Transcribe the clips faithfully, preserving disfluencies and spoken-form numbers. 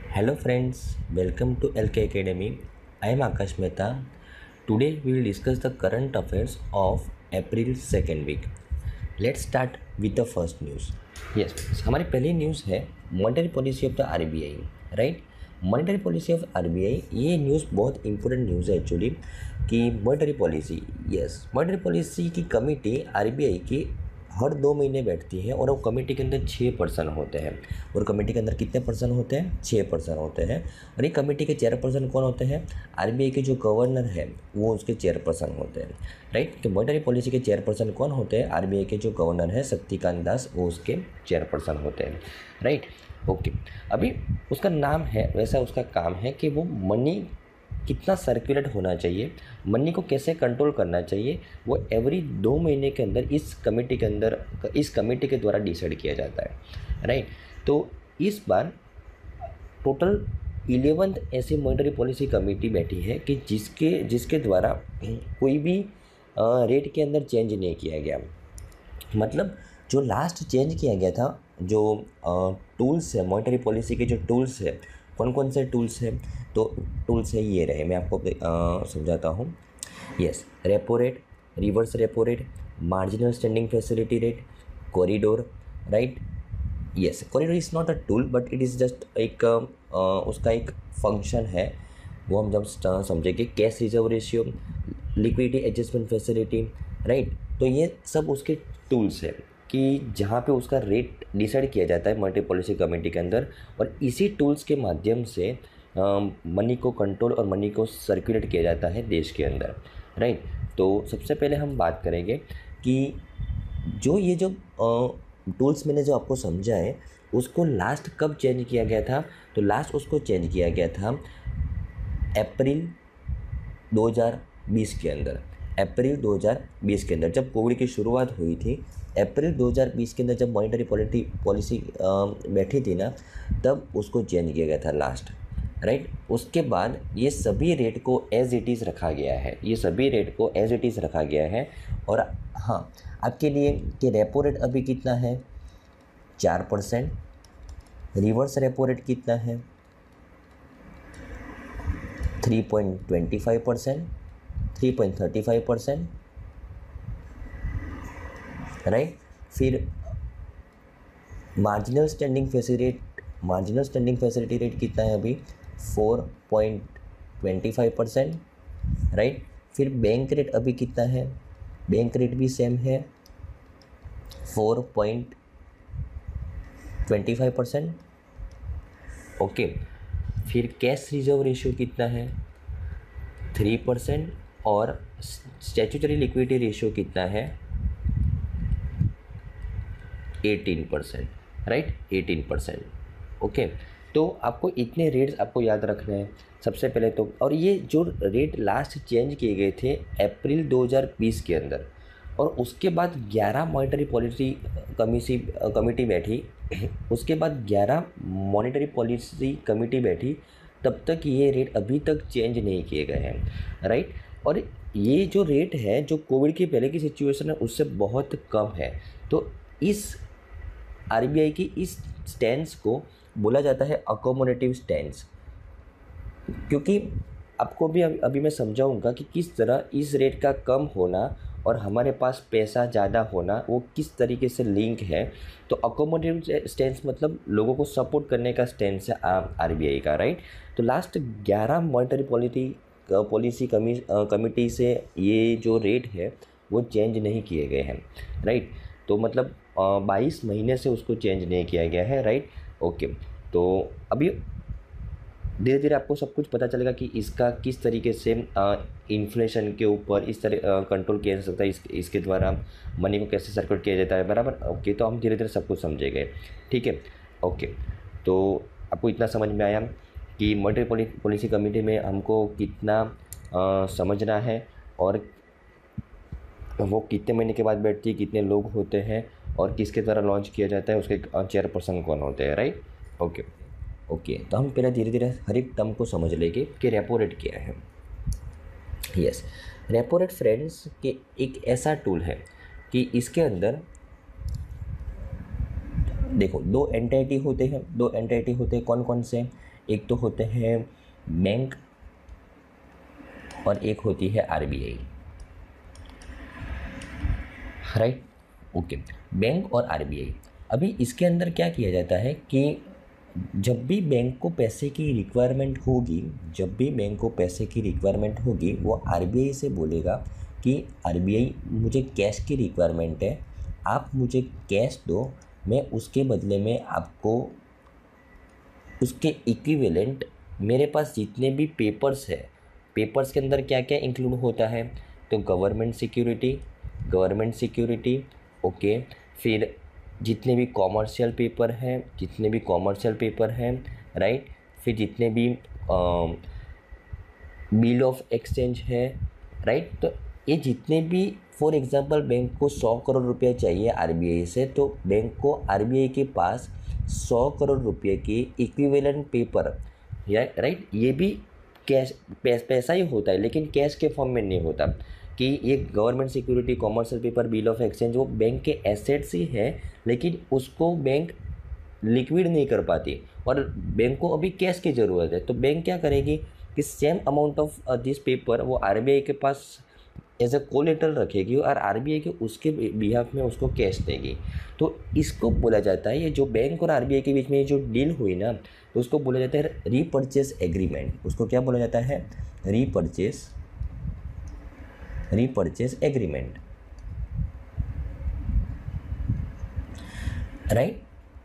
Hello friends, welcome to L K Academy. I am Akash Mehta. Today we will discuss the current affairs of April second week. Let's start with the first news. Yes, हमारी पहली news है monetary policy of the RBI, right. Monetary policy of RBI, ये news बहुत important news है actually कि monetary policy, yes monetary policy की committee RBI की हर दो महीने बैठती है और वो कमेटी के अंदर छः पर्सन होते हैं। और कमेटी के अंदर कितने पर्सन होते हैं? छः पर्सन होते हैं। और ये कमेटी के चेयरपर्सन कौन होते हैं? आरबीआई के जो गवर्नर है वो उसके चेयरपर्सन होते हैं, राइट। कि मॉनेटरी पॉलिसी के चेयरपर्सन कौन होते हैं? आरबीआई के जो गवर्नर है शक्तिकांत दास, वो उसके चेयरपर्सन होते हैं, राइट। ओके, अभी उसका नाम है, वैसा उसका काम है कि वो मनी कितना सर्कुलेट होना चाहिए, मनी को कैसे कंट्रोल करना चाहिए, वो एवरी दो महीने के अंदर इस कमेटी के अंदर इस कमेटी के द्वारा डिसाइड किया जाता है, राइट। तो इस बार टोटल इलेवंथ ऐसी मॉनेटरी पॉलिसी कमेटी बैठी है कि जिसके जिसके द्वारा कोई भी रेट के अंदर चेंज नहीं किया गया। मतलब जो लास्ट चेंज किया गया था, जो टूल्स है मॉनेटरी पॉलिसी के, जो टूल्स है, कौन कौन से टूल्स हैं? तो टूल्स है ये रहे, मैं आपको समझाता हूँ। Yes, repo rate, reverse repo rate, marginal standing facility rate, corridor, right. Yes, corridor is not a tool but it is just एक uh, उसका एक फंक्शन है, वो हम जब समझेंगे। Cash reserve ratio, liquidity adjustment facility, right. तो ये सब उसके टूल्स हैं कि जहाँ पे उसका रेट डिसाइड किया जाता है मॉनेटरी पॉलिसी कमेटी के अंदर, और इसी टूल्स के माध्यम से मनी को कंट्रोल और मनी को सर्कुलेट किया जाता है देश के अंदर, राइट। तो सबसे पहले हम बात करेंगे कि जो ये जो टूल्स मैंने जो आपको समझा है उसको लास्ट कब चेंज किया गया था? तो लास्ट उसको चेंज किया गया था अप्रैल दो हज़ार बीस के अंदर। अप्रैल दो हज़ार बीस के अंदर जब कोविड की शुरुआत हुई थी, अप्रैल दो हज़ार बीस के अंदर जब मॉनेटरी पॉलिटी पॉलिसी बैठी थी ना, तब उसको चेंज किया गया था लास्ट, राइट। उसके बाद ये सभी रेट को एज इट इज़ रखा गया है, ये सभी रेट को एज इट इज़ रखा गया है। और हाँ, आपके लिए कि रेपो रेट अभी कितना है? चार परसेंट। रिवर्स रेपो रेट कितना है? Three point twenty five percent, three point thirty five percent, right. फिर marginal standing facility marginal standing facility rate कितना है अभी? Four point twenty five percent, right. फिर बैंक रेट अभी कितना है? बैंक रेट भी सेम है, four point twenty five percent, okay. फिर कैश रिजर्व रेशियो कितना है? Three percent. और स्टैट्यूटरी लिक्विडिटी रेशियो कितना है? Eighteen percent, right, eighteen percent, okay. तो आपको इतने रेट्स आपको याद रखने हैं सबसे पहले तो। और ये जो रेट लास्ट चेंज किए गए थे अप्रैल दो हज़ार बीस के अंदर, और उसके बाद ग्यारह मॉनेटरी पॉलिसी कमीसी कमेटी बैठी, उसके बाद ग्यारह मॉनेटरी पॉलिसी कमेटी बैठी, तब तक ये रेट अभी तक चेंज नहीं किए गए हैं, राइट। और ये जो रेट है जो कोविड के पहले की सिचुएशन है उससे बहुत कम है। तो इस आरबीआई की इस स्टैंस को बोला जाता है अकोमोडेटिव स्टैंस, क्योंकि आपको भी अभी मैं समझाऊंगा कि किस तरह इस रेट का कम होना और हमारे पास पैसा ज़्यादा होना वो किस तरीके से लिंक है। तो अकोमोडेटिव स्टैंस मतलब लोगों को सपोर्ट करने का स्टैंस है आरबीआई का, राइट। तो लास्ट ग्यारह मॉनेटरी पॉलिसी पॉलिसी कमी कमिटी से ये जो रेट है वो चेंज नहीं किए गए हैं, राइट। तो मतलब बाईस महीने से उसको चेंज नहीं किया गया है, राइट, ओके। तो अभी धीरे धीरे आपको सब कुछ पता चलेगा कि इसका किस तरीके से इन्फ्लेशन के ऊपर इस तरह कंट्रोल किया जा सकता है, इस, इसके द्वारा मनी को कैसे सर्कुलेट किया जाता है, बराबर, ओके। तो हम धीरे धीरे सब कुछ समझेंगे, ठीक है, ओके। तो आपको इतना समझ में आया कि मॉनेटरी पॉलिसी कमेटी में हमको कितना आ, समझना है, और वो कितने महीने के बाद बैठती है, कितने लोग होते हैं, और किसके द्वारा लॉन्च किया जाता है, उसके चेयरपर्सन कौन होते हैं, राइट, ओके ओके। तो हम पहले धीरे धीरे हर एक टर्म को समझ लेंगे कि रेपो रेट क्या है। यस, रेपो रेट फ्रेंड्स के एक ऐसा टूल है कि इसके अंदर देखो दो एंटिटी होते हैं, दो एंटिटी होते हैं कौन कौन से? एक तो होते हैं बैंक और एक होती है आरबीआई, राइट। ओके, बैंक और आरबीआई। अभी इसके अंदर क्या किया जाता है कि जब भी बैंक को पैसे की रिक्वायरमेंट होगी जब भी बैंक को पैसे की रिक्वायरमेंट होगी वो आरबीआई से बोलेगा कि आरबीआई मुझे कैश की रिक्वायरमेंट है, आप मुझे कैश दो, मैं उसके बदले में आपको उसके इक्विवेलेंट मेरे पास जितने भी पेपर्स है, पेपर्स के अंदर क्या क्या इंक्लूड होता है, तो government security government security okay, फिर जितने भी कॉमर्शियल पेपर हैं जितने भी कॉमर्शियल पेपर हैं राइट, फिर जितने भी बिल ऑफ एक्सचेंज है राइट। तो ये जितने भी, फॉर एग्जांपल बैंक को सौ करोड़ रुपए चाहिए आरबीआई से, तो बैंक को आरबीआई के पास सौ करोड़ रुपए की इक्विवेलेंट पेपर या राइट, ये भी कैश पैसा ही होता है लेकिन कैश के फॉर्म में नहीं होता कि ये government security, commercial paper, bill of exchange वो बैंक के एसेट्स ही है लेकिन उसको बैंक लिक्विड नहीं कर पाती और बैंक को अभी कैश की ज़रूरत है। तो बैंक क्या करेगी कि same amount of this paper वो आरबीआई के पास एज अ कोलेटरल रखेगी और आरबीआई के उसके बिहाफ में उसको कैश देगी। तो इसको बोला जाता है, ये जो बैंक और आरबीआई के बीच में ये जो डील हुई ना, तो उसको बोला जाता है रीपर्चेस एग्रीमेंट। उसको क्या बोला जाता है? Repurchase repurchase agreement, right.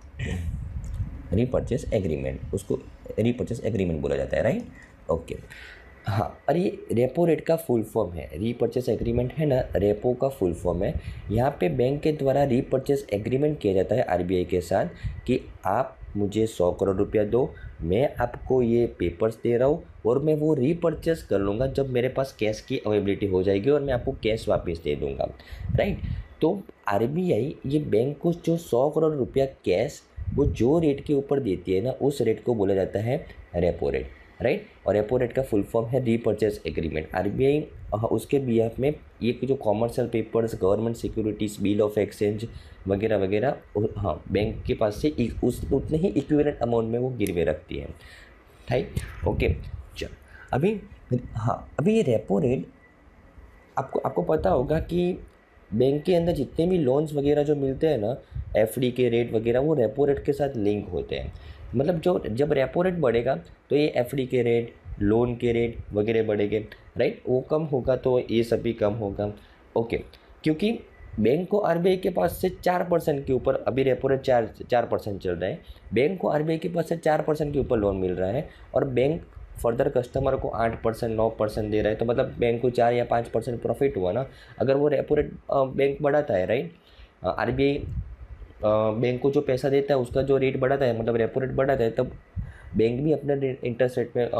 Repurchase agreement, उसको रीपर्चेस एग्रीमेंट बोला जाता है, राइट। ओके, हाँ। और ये रेपो रेट का फुल फॉर्म है, रीपर्चेस एग्रीमेंट है ना, रेपो का फुल फॉर्म है। यहाँ पे बैंक के द्वारा रीपर्चेस एग्रीमेंट किया जाता है आरबीआई के साथ कि आप मुझे सौ करोड़ रुपया दो, मैं आपको ये पेपर्स दे रहा हूँ और मैं वो रीपर्चेस कर लूँगा जब मेरे पास कैश की अवेलेबिलिटी हो जाएगी और मैं आपको कैश वापस दे दूँगा, राइट। तो आरबीआई ये बैंक को जो सौ करोड़ रुपया कैश वो जो रेट के ऊपर देती है ना, उस रेट को बोला जाता है रेपो रेट, राइट। और रेपो रेट का फुल फॉर्म है रीपर्चेस एग्रीमेंट। आरबीआई उसके बिहाफ में ये जो commercial papers, government securities, bill of exchange वगैरह वगैरह, हाँ, बैंक के पास से उस उतने ही इक्विवेलेंट अमाउंट में वो गिरवे रखती है, राइट। ओके, चल अभी, हाँ, अभी ये रेपो रेट आपको आपको पता होगा कि बैंक के अंदर जितने भी लोन्स वगैरह जो मिलते हैं ना, एफडी के रेट वगैरह, वो रेपो रेट के साथ लिंक होते हैं। मतलब जो जब रेपो रेट बढ़ेगा तो ये एफडी के रेट, लोन के रेट वगैरह बढ़ेंगे, राइट। वो कम होगा तो ये सब भी कम होगा, ओके। क्योंकि बैंक को आरबीआई के पास से चार परसेंट के ऊपर, अभी रेपो रेट चार चार परसेंट चल रहा है, बैंक को आरबीआई के पास से चार परसेंट के ऊपर लोन मिल रहा है और बैंक फर्दर कस्टमर को आठ परसेंट नौ परसेंट दे रहा है, तो मतलब बैंक को चार या पाँच परसेंट प्रॉफिट हुआ ना। अगर वो रेपो रेट बैंक बढ़ाता है, राइट, आरबीआई बैंक को जो पैसा देता है उसका जो रेट बढ़ाता है, मतलब रेपो रेट बढ़ाता है, तब बैंक भी अपने इंटरेस्ट रेट में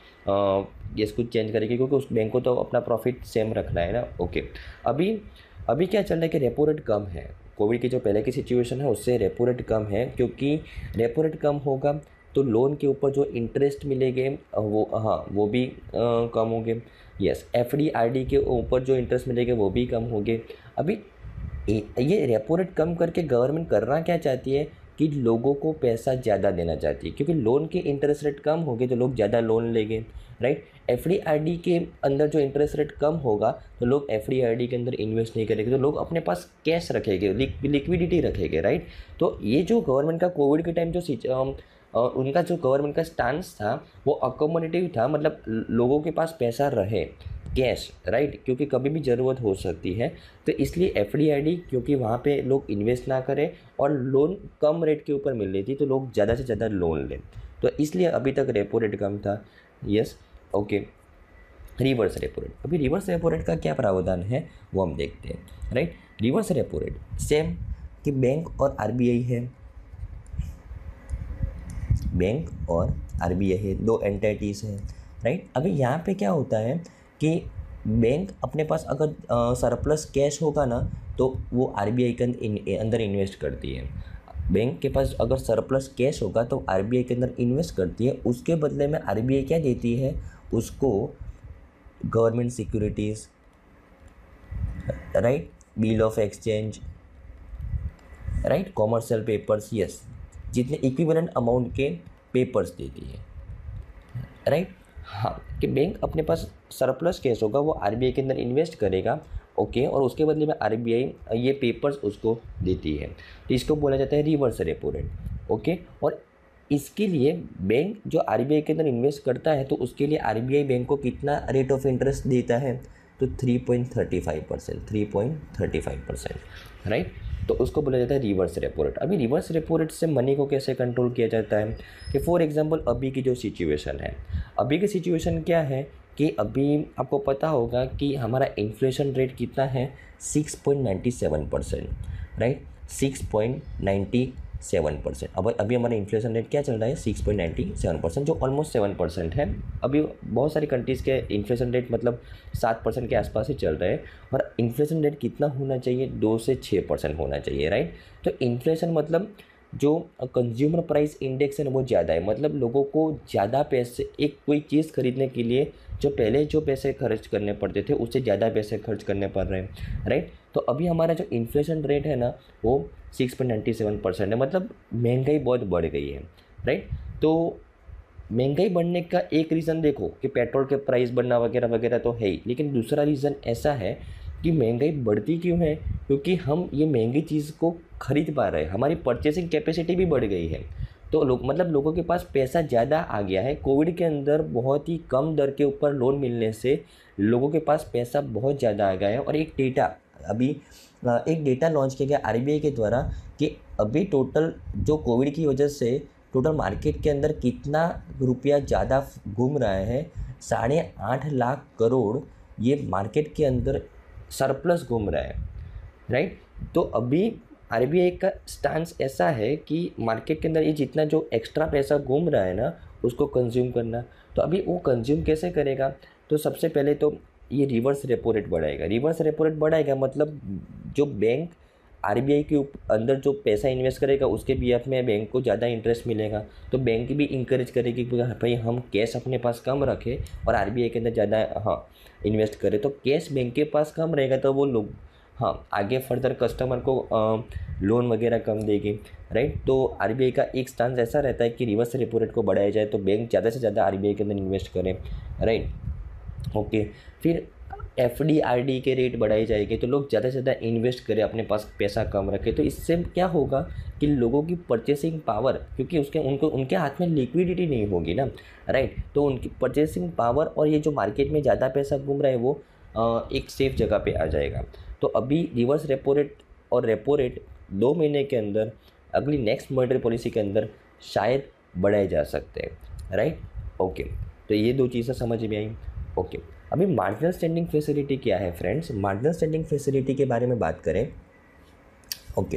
ये कुछ चेंज करेगी क्योंकि उस बैंक को तो अपना प्रॉफिट सेम रखना है ना। ओके, अभी अभी क्या चल रहा है कि रेपो रेट कम है, कोविड की जो पहले की सिचुएशन है उससे रेपो रेट कम है, क्योंकि रेपो रेट कम होगा तो लोन के ऊपर जो इंटरेस्ट मिलेंगे वो, हाँ, वो भी आ, कम होंगे। यस, एफडी आरडी के ऊपर जो इंटरेस्ट मिलेंगे वो भी कम होंगे। अभी ये रेपो रेट कम करके गवर्नमेंट करना क्या चाहती है कि लोगों को पैसा ज़्यादा देना चाहती है, क्योंकि लोन के इंटरेस्ट रेट कम होंगे तो लोग ज़्यादा लोन लेंगे, राइट। एफडी आरडी के अंदर जो इंटरेस्ट रेट कम होगा तो लोग एफडी आरडी के अंदर इन्वेस्ट नहीं करेंगे, तो लोग अपने पास कैश रखेंगे, लिक्विडिटी रखेंगे, राइट। तो ये जो गवर्नमेंट का कोविड के टाइम जो और उनका जो गवर्नमेंट का स्टांस था वो अकोमोडेटिव था, मतलब लोगों के पास पैसा रहे, कैश, राइट, क्योंकि कभी भी ज़रूरत हो सकती है। तो इसलिए एफडी आरडी, क्योंकि वहाँ पे लोग इन्वेस्ट ना करें और लोन कम रेट के ऊपर मिल रही थी तो लोग ज़्यादा से ज़्यादा लोन लें, तो इसलिए अभी तक रेपो रेट कम था। Yes, okay. Reverse repo rate, अभी रिवर्स रेपो रेट का क्या प्रावधान है वो हम देखते हैं, right. Reverse repo rate same कि बैंक और आरबीआई है, बैंक और आरबीआई है, दो एंटिटीज़ हैं, राइट। अभी यहाँ पे क्या होता है कि बैंक अपने पास अगर सरप्लस कैश होगा ना तो वो आरबीआई के अंदर इन्वेस्ट करती है। बैंक के पास अगर सरप्लस कैश होगा तो आरबीआई के अंदर इन्वेस्ट करती है, उसके बदले में आरबीआई क्या देती है उसको? Government securities, right, bill of exchange, right, commercial papers, yes, जितने इक्विवेलेंट अमाउंट के पेपर्स देती है, राइट। हाँ, कि बैंक अपने पास सरप्लस कैश होगा वो आरबीआई के अंदर इन्वेस्ट करेगा, ओके, और उसके बदले में आरबीआई ये पेपर्स उसको देती है, तो इसको बोला जाता है रिवर्स रेपो रेट, ओके। और इसके लिए बैंक जो आरबीआई के अंदर इन्वेस्ट करता है तो उसके लिए आरबीआई बैंक को कितना रेट ऑफ इंटरेस्ट देता है, तो three point thirty five percent three point thirty five percent right. तो उसको बोला जाता है रिवर्स रेपो रेट। अभी रिवर्स रेपो रेट से मनी को कैसे कंट्रोल किया जाता है कि फॉर एग्जांपल अभी की जो सिचुएशन है, अभी की सिचुएशन क्या है कि अभी आपको पता होगा कि हमारा इन्फ्लेशन रेट कितना है, six point ninety seven percent right, six point ninety seven percent. अब अभी हमारा इन्फ्लेशन रेट क्या चल रहा है, six point ninety seven percent, जो ऑलमोस्ट सेवन परसेंट है। अभी बहुत सारी कंट्रीज़ के इन्फ्लेशन रेट मतलब सात परसेंट के आसपास ही चल रहे हैं, और इन्फ्लेशन रेट कितना होना चाहिए, दो से छः परसेंट होना चाहिए, राइट। तो इन्फ्लेशन मतलब जो कंज्यूमर प्राइस इंडेक्स है ना वो ज़्यादा है, मतलब लोगों को ज़्यादा पैसे एक कोई चीज़ खरीदने के लिए जो पहले जो पैसे खर्च करने पड़ते थे उससे ज़्यादा पैसे खर्च करने पड़ रहे हैं, राइट। तो अभी हमारा जो इन्फ्लेशन रेट है ना वो six point ninety seven percent है, मतलब महंगाई बहुत बढ़ गई है, राइट। तो महंगाई बढ़ने का एक रीज़न देखो कि पेट्रोल के प्राइस बढ़ना वगैरह वगैरह तो है ही, लेकिन दूसरा रीज़न ऐसा है कि महंगाई बढ़ती क्यों है, क्योंकि हम ये महंगी चीज़ को खरीद पा रहे हैं, हमारी परचेसिंग कैपेसिटी भी बढ़ गई है, तो लोग मतलब लोगों के पास पैसा ज़्यादा आ गया है। कोविड के अंदर बहुत ही कम दर के ऊपर लोन मिलने से लोगों के पास पैसा बहुत ज़्यादा आ गया है। और एक डेटा अभी एक डेटा लॉन्च किया गया आरबीआई के द्वारा कि अभी टोटल जो कोविड की वजह से टोटल मार्केट के अंदर कितना रुपया ज़्यादा घूम रहा है, साढ़े आठ लाख करोड़ ये मार्केट के अंदर सरप्लस घूम रहा है, राइट। तो अभी आरबीआई का स्टांस ऐसा है कि मार्केट के अंदर ये जितना जो एक्स्ट्रा पैसा घूम रहा है ना उसको कंज्यूम करना। तो अभी वो कंज्यूम कैसे करेगा, तो सबसे पहले तो ये रिवर्स रेपो रेट बढ़ाएगा। रिवर्स रेपो रेट बढ़ाएगा मतलब जो बैंक आरबीआई के अंदर जो पैसा इन्वेस्ट करेगा उसके बीएफ में बैंक को ज़्यादा इंटरेस्ट मिलेगा, तो बैंक भी इंकरेज करेगी कि भाई हम कैश अपने पास कम रखें और आरबीआई के अंदर ज़्यादा हाँ इन्वेस्ट करें। तो कैश बैंक के पास कम रहेगा तो वो लोग हाँ आगे फर्दर कस्टमर को आ, लोन वगैरह कम देगी, राइट। तो आरबीआई का एक स्टांस ऐसा रहता है कि रिवर्स रेपो रेट को बढ़ाया जाए तो बैंक ज़्यादा से ज़्यादा आरबीआई के अंदर इन्वेस्ट करें, राइट। ओके, फिर एफडी आरडी के रेट बढ़ाई जाएगी तो लोग ज़्यादा से ज़्यादा इन्वेस्ट करें, अपने पास पैसा कम रखें। तो इससे क्या होगा कि लोगों की परचेसिंग पावर, क्योंकि उसके उनको उनके हाथ में लिक्विडिटी नहीं होगी ना, राइट, तो उनकी परचेसिंग पावर और ये जो मार्केट में ज़्यादा पैसा घूम रहा है वो आ, एक सेफ जगह पे आ जाएगा। तो अभी रिवर्स रेपो रेट और रेपो रेट दो महीने के अंदर अगली नेक्स्ट मॉनेटरी पॉलिसी के अंदर शायद बढ़ाए जा सकते हैं, राइट। ओके, तो ये दो चीज़ें समझ में आई। ओके, अभी मार्जिनल स्टैंडिंग फैसिलिटी क्या है फ्रेंड्स, मार्जिनल स्टैंडिंग फैसिलिटी के बारे में बात करें। ओके,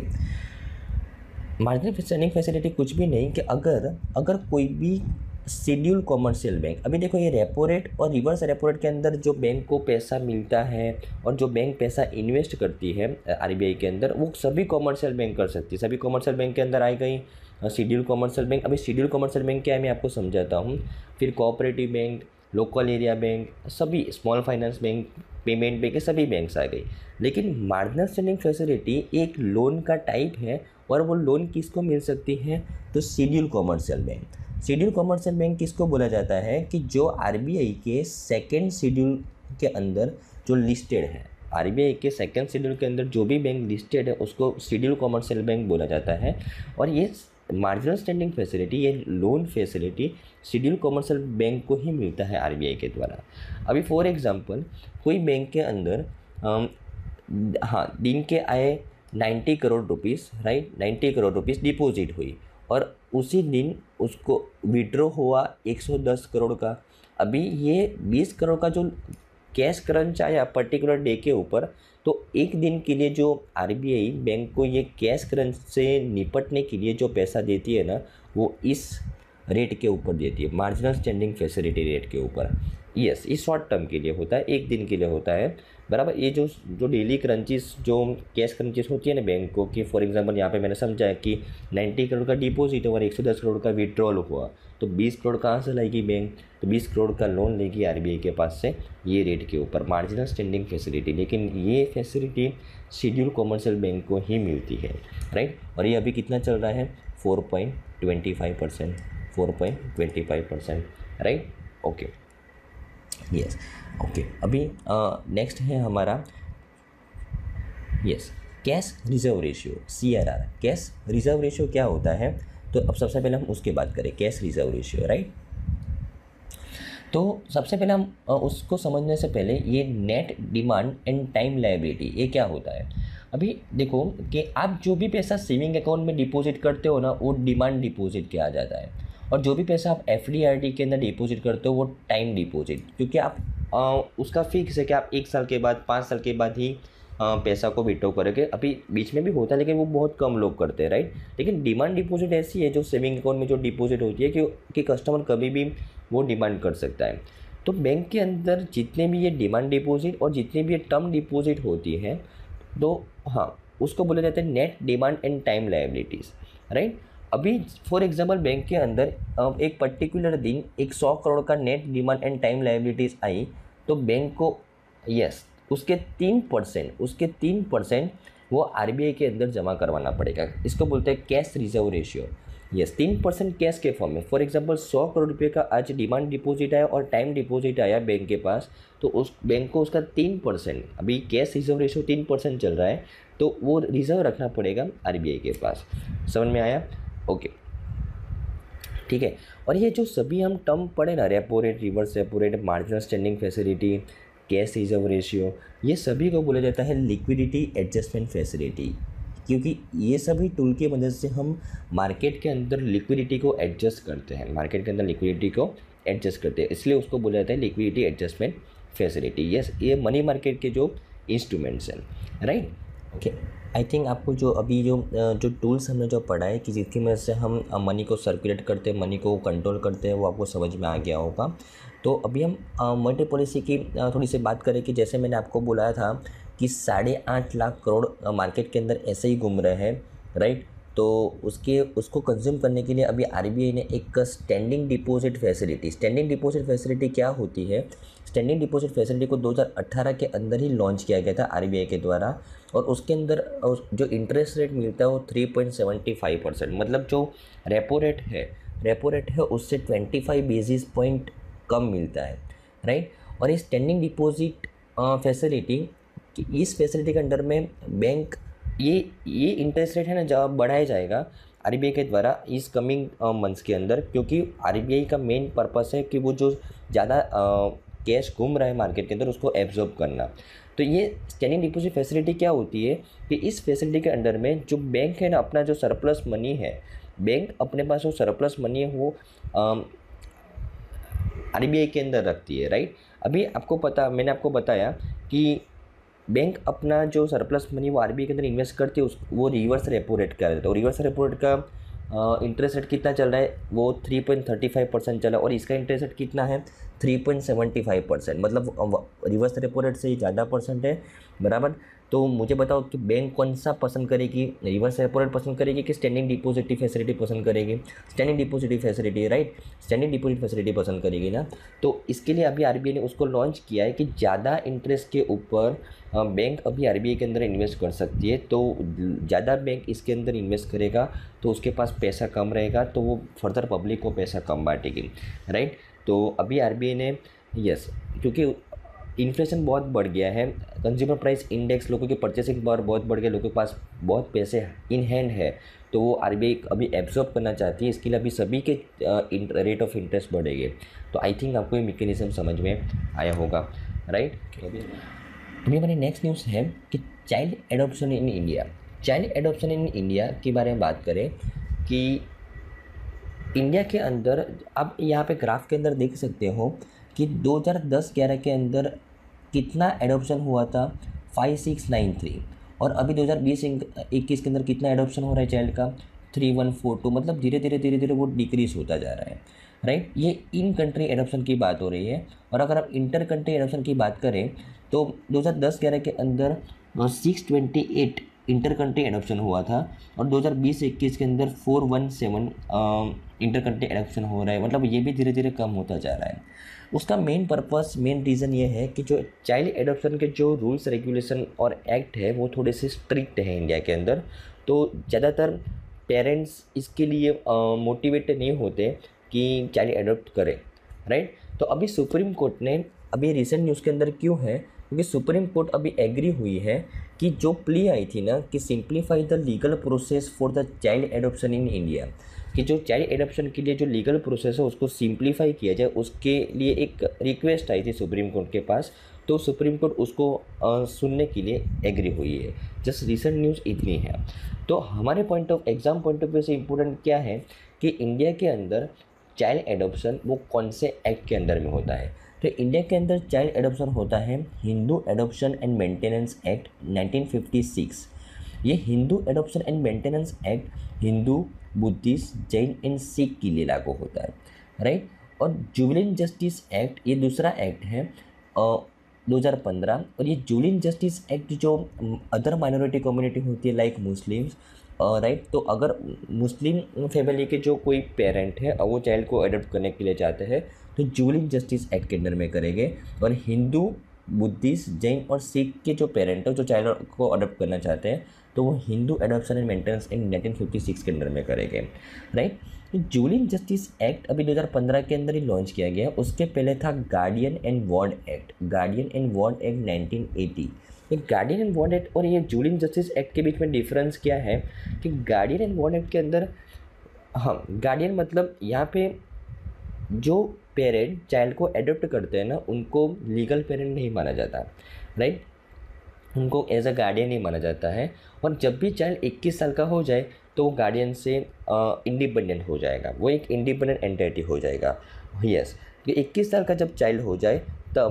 मार्जिनल स्टैंडिंग फैसिलिटी कुछ भी नहीं कि अगर अगर कोई भी शेड्यूल कॉमर्शियल बैंक, अभी देखो ये रेपो रेट और रिवर्स रेपो रेट के अंदर जो बैंक को पैसा मिलता है और जो बैंक पैसा इन्वेस्ट करती है आरबीआई के अंदर वो सभी कॉमर्शियल बैंक कर सकती है। सभी कॉमर्शियल बैंक के अंदर आई गई शेड्यूल कॉमर्शियल बैंक। अभी शेड्यूल कॉमर्शियल बैंक क्या है मैं आपको समझाता हूँ। फिर cooperative bank, local area bank, सभी small finance bank, payment bank, सभी बैंक्स आ गई। लेकिन मार्जिनल स्टैंडिंग फैसिलिटी एक लोन का टाइप है और वो लोन किसको मिल सकती है, तो schedule commercial bank. Schedule commercial bank किसको बोला जाता है कि जो आरबीआई के सेकेंड शेड्यूल के अंदर जो लिस्टेड है, आरबीआई के सेकेंड शेड्यूल के अंदर जो भी बैंक लिस्टेड है उसको शेड्यूल कॉमर्शियल बैंक बोला जाता है। और ये मार्जिनल स्टैंडिंग फैसिलिटी, ये loan facility schedule commercial bank को ही मिलता है आरबीआई के द्वारा। अभी फॉर एग्जांपल कोई बैंक के अंदर आम, हाँ दिन के आए नब्बे करोड़ रुपीस, राइट, नब्बे करोड़ रुपीस डिपॉजिट हुई और उसी दिन उसको विड्रॉ हुआ एक सौ दस करोड़ का। अभी ये बीस करोड़ का जो कैश क्रंच आया पर्टिकुलर डे के ऊपर, तो एक दिन के लिए जो आरबीआई बैंक को ये कैश क्रंच से निपटने के लिए जो पैसा देती है ना वो इस रेट के ऊपर देती है, मार्जिनल स्टैंडिंग फैसिलिटी रेट के ऊपर। यस, ये शॉर्ट टर्म के लिए होता है, एक दिन के लिए होता है, बराबर। ये जो जो डेली क्रंचिस, जो कैश क्रंचिस होती है ना बैंक को, कि फॉर एग्जांपल यहाँ पे मैंने समझा कि नब्बे करोड़ का डिपॉजिट और एक सौ दस करोड़ का विड्रॉल हुआ, तो बीस करोड़ कहाँ से लाएगी बैंक, तो बीस करोड़ का लोन लेगी आरबीआई के पास से ये रेट के ऊपर, मार्जिनल स्टैंडिंग फैसिलिटी। लेकिन ये फैसिलिटी शेड्यूल कॉमर्शियल बैंक को ही मिलती है, राइट। और ये अभी कितना चल रहा है, four point twenty five percent four point twenty five percent, right. Four point twenty five percent, right. Okay, okay yes okay अभी नेक्स्ट है हमारा yes cash reserve ratio C R R. Cash reserve ratio क्या होता है, तो अब सबसे पहले हम उसकी बात करें, कैश रिजर्व रेशियो राइट। तो सबसे पहले हम अ, उसको समझने से पहले ये net demand and time liability ये क्या होता है। अभी देखो कि आप जो भी पैसा सेविंग अकाउंट में डिपॉजिट करते हो ना वो डिमांड डिपॉजिट किया जाता है, और जो भी पैसा आप एफ डी आर डी के अंदर डिपॉजिट करते हो वो टाइम डिपॉजिट, क्योंकि आप अ, उसका फिक्स है कि आप एक साल के बाद पाँच साल के बाद ही अ, पैसा को विड्रॉ करोगे। अभी बीच में भी होता है लेकिन वो बहुत कम लोग करते हैं राइट। लेकिन डिमांड डिपॉजिट ऐसी है जो सेविंग अकाउंट में जो डिपॉजिट होती है कि कि कस्टमर कभी भी वो डिमांड कर सकता है। तो बैंक के अंदर जितने भी ये डिमांड डिपॉजिट और जितने भी ये टर्म डिपॉजिट होती है तो हाँ उसको बोला जाता है net demand and time liabilities right. अभी फॉर एग्जांपल बैंक के अंदर अ, एक पर्टिकुलर दिन एक सौ करोड़ का net demand and time liabilities आई तो बैंक को यस उसके तीन परसेंट उसके तीन परसेंट वो आरबीआई के अंदर जमा करवाना पड़ेगा। इसको बोलते हैं कैश रिजर्व रेशियो। यस तीन परसेंट कैश के फॉर्म में। फॉर एग्जांपल सौ करोड़ रुपए का आज डिमांड डिपॉजिट आया और टाइम डिपॉजिट आया बैंक के पास, तो उस बैंक को उसका तीन परसेंट अभी कैश रिजर्व रेशियो तीन परसेंट चल रहा है तो वो रिजर्व रखना पड़ेगा आरबीआई के पास। समझ में आया? ओके ठीक है। और ये जो सभी हम टर्म पढ़े ना, repo rate, reverse repo rate, marginal standing facility, cash reserve ratio, ये सभी को बोला जाता है लिक्विडिटी एडजस्टमेंट फैसिलिटी, क्योंकि ये सभी टूल की मदद से हम मार्केट के अंदर लिक्विडिटी को एडजस्ट करते हैं मार्केट के अंदर लिक्विडिटी को एडजस्ट करते हैं, इसलिए उसको बोला जाता है लिक्विडिटी एडजस्टमेंट फैसिलिटी। यस ये मनी मार्केट के जो इंस्ट्रूमेंट्स हैं राइट। ओके आई थिंक आपको जो अभी जो जो टूल्स हमने जो पढ़ा है कि जिसकी मदद से हम मनी को सर्कुलेट करते हैं, मनी को कंट्रोल करते हैं, वो आपको समझ में आ गया होगा। तो अभी हम मॉनेटरी पॉलिसी की थोड़ी सी बात करें कि जैसे मैंने आपको बुलाया था कि साढ़े आठ लाख करोड़ मार्केट के अंदर ऐसे ही घूम रहे हैं राइट। तो उसके उसको कंज्यूम करने के लिए अभी आरबीआई ने एक standing deposit facility standing deposit facility क्या होती है, स्टैंडिंग डिपॉजिट फैसिलिटी को दो हज़ार अठारह के अंदर ही लॉन्च किया गया था आरबीआई के द्वारा, और उसके अंदर जो इंटरेस्ट रेट मिलता है वो three point seventy five percent, मतलब जो रेपो रेट है रेपो रेट है उससे ट्वेंटी फाइव बेसिस पॉइंट कम मिलता है राइट। और ये स्टैंडिंग डिपॉजिट फैसिलिटी कि इस फैसिलिटी के अंडर में बैंक ये ये इंटरेस्ट रेट है ना जब बढ़ाया जाएगा आरबीआई के द्वारा इस कमिंग मंथ्स के अंदर, क्योंकि आरबीआई का मेन पर्पस है कि वो जो ज़्यादा कैश घूम रहा है मार्केट के अंदर उसको एब्जॉर्ब करना। तो ये स्टैंडिंग डिपॉजिट फैसिलिटी क्या होती है कि इस फैसिलिटी के अंडर में जो बैंक है ना अपना जो सरप्लस मनी है, बैंक अपने पास वो सरप्लस मनी है वो आरबीआई के अंदर रखती है राइट। अभी आपको पता मैंने आपको बताया कि बैंक अपना जो सरप्लस मनी वो आरबीआई के अंदर इन्वेस्ट करती है उस वो रिवर्स रेपो रेट का रहता है, और रिवर्स रेपो रेट का इंटरेस्ट रेट कितना चल रहा है वो three point thirty five percent चला, और इसका इंटरेस्ट रेट कितना है three point seventy five percent, मतलब रिवर्स रेपो रेट से ज़्यादा परसेंट है बराबर। तो मुझे बताओ कि बैंक कौन सा पसंद करेगी, रिवर्स रेपो रेट पसंद करेगी कि स्टैंडिंग डिपॉजिट फैसिलिटी पसंद करेगी? Standing deposit facility right, standing deposit facility पसंद करेगी ना। तो इसके लिए अभी आरबीआई ने उसको लॉन्च किया है कि ज़्यादा इंटरेस्ट के ऊपर बैंक अभी आरबीआई के अंदर इन्वेस्ट कर सकती है, तो ज़्यादा बैंक इसके अंदर इन्वेस्ट करेगा तो उसके पास पैसा कम रहेगा तो वो फर्दर पब्लिक को पैसा कम बांटेगी राइट। तो अभी आरबीआई ने यस क्योंकि इन्फ्लेशन बहुत बढ़ गया है, कंज्यूमर प्राइस इंडेक्स, लोगों की परचेसिंग पावर बहुत बढ़ गया, लोगों के पास बहुत पैसे इन हैंड है, तो वो आरबीआई अभी एब्जॉर्ब करना चाहती है, इसके लिए अभी सभी के रेट ऑफ इंटरेस्ट बढ़ेंगे। तो आई थिंक आपको ये मैकेनिज्म समझ में आया होगा राइट। अभी हमारी नेक्स्ट न्यूज़ है कि child adoption in India. Child adoption in India के बारे में बात करें कि इंडिया के अंदर आप यहाँ पे ग्राफ के अंदर देख सकते हो कि दो हज़ार दस ग्यारह के अंदर कितना एडॉप्शन हुआ था फाइव सिक्स नाइन थ्री, और अभी दो हज़ार बीस इक्कीस के अंदर कितना एडॉप्शन हो रहा है चाइल्ड का थ्री वन फोर टू, मतलब धीरे धीरे धीरे धीरे वो डिक्रीज होता जा रहा है राइट। ये इन कंट्री एडॉप्शन की बात हो रही है। और अगर आप इंटर कंट्री एडॉप्शन की बात करें तो दो हज़ार दस ग्यारह के अंदर six twenty eight inter country adoption हुआ था, और दो हज़ार बीस इक्कीस के अंदर four one seven inter country adoption हो रहा है, मतलब ये भी धीरे धीरे कम होता जा रहा है। उसका मेन पर्पस मेन रीज़न ये है कि जो चाइल्ड एडॉप्शन के जो रूल्स रेगुलेशन और एक्ट है वो थोड़े से स्ट्रिक्ट है इंडिया के अंदर, तो ज़्यादातर पेरेंट्स इसके लिए मोटिवेटेड नहीं होते कि चाइल्ड एडॉप्ट करें राइट। तो तो अभी सुप्रीम कोर्ट ने अभी रिसेंट न्यूज़ के अंदर क्यों है, क्योंकि सुप्रीम कोर्ट अभी एग्री हुई है कि जो प्ली आई थी ना कि simplify the legal process for the child adoption in India, कि जो चाइल्ड एडॉप्शन के लिए जो लीगल प्रोसेस है उसको सिंप्लीफाई किया जाए, उसके लिए एक रिक्वेस्ट आई थी सुप्रीम कोर्ट के पास। तो सुप्रीम कोर्ट उसको आ, सुनने के लिए एग्री हुई है। जस्ट रिसेंट न्यूज़ इतनी है। तो हमारे point of exam point of view से इम्पोर्टेंट क्या है कि इंडिया के अंदर चाइल्ड एडॉप्शन वो कौन से एक्ट के अंदर में होता है। तो इंडिया के अंदर चाइल्ड एडॉप्शन होता है Hindu adoption and maintenance act nineteen fifty six. ये Hindu adoption and maintenance act Hindu, Buddhist, Jain and Sikh के लिए लागू होता है, राइट। और जुवेनाइल जस्टिस एक्ट ये दूसरा एक्ट है दो हज़ार पंद्रह। और ये जुवेनाइल जस्टिस एक्ट जो अदर माइनॉरिटी कम्युनिटी होती है लाइक मुस्लिम्स, राइट, तो अगर मुस्लिम फैमिली के जो कोई पेरेंट है और वो चाइल्ड को अडॉप्ट करने के लिए चाहते हैं तो जुवेनाइल जस्टिस एक्ट के अंडर में करेंगे। और हिंदू, बुद्धिस्ट, जैन और सिख के जो पेरेंट है जो चाइल्ड को अडॉप्ट करना चाहते हैं तो वो Hindu adoption and maintenance act nineteen fifty six के अंडर में करेंगे, राइट। तो जुवेनाइल जस्टिस एक्ट अभी दो हज़ार पंद्रह के अंदर ही लॉन्च किया गया। उसके पहले था guardian and ward act, guardian and ward act nineteen eighty. ये गार्डियन एंड वार्ड एक्ट और ये जुवेनाइल जस्टिस एक्ट के बीच में डिफरेंस क्या है कि गार्डियन एंड वार्ड एक्ट के अंदर, हाँ, गार्डियन मतलब यहाँ पे जो पेरेंट चाइल्ड को एडॉप्ट करते हैं ना उनको लीगल पेरेंट नहीं माना जाता, राइट, उनको एज अ गार्डियन नहीं माना जाता है। और जब भी चाइल्ड इक्कीस साल का हो जाए तो वो गार्डियन से इंडिपेंडेंट हो जाएगा, वो एक इंडिपेंडेंट एंटिटी हो जाएगा। यस, तो इक्कीस साल का जब चाइल्ड हो जाए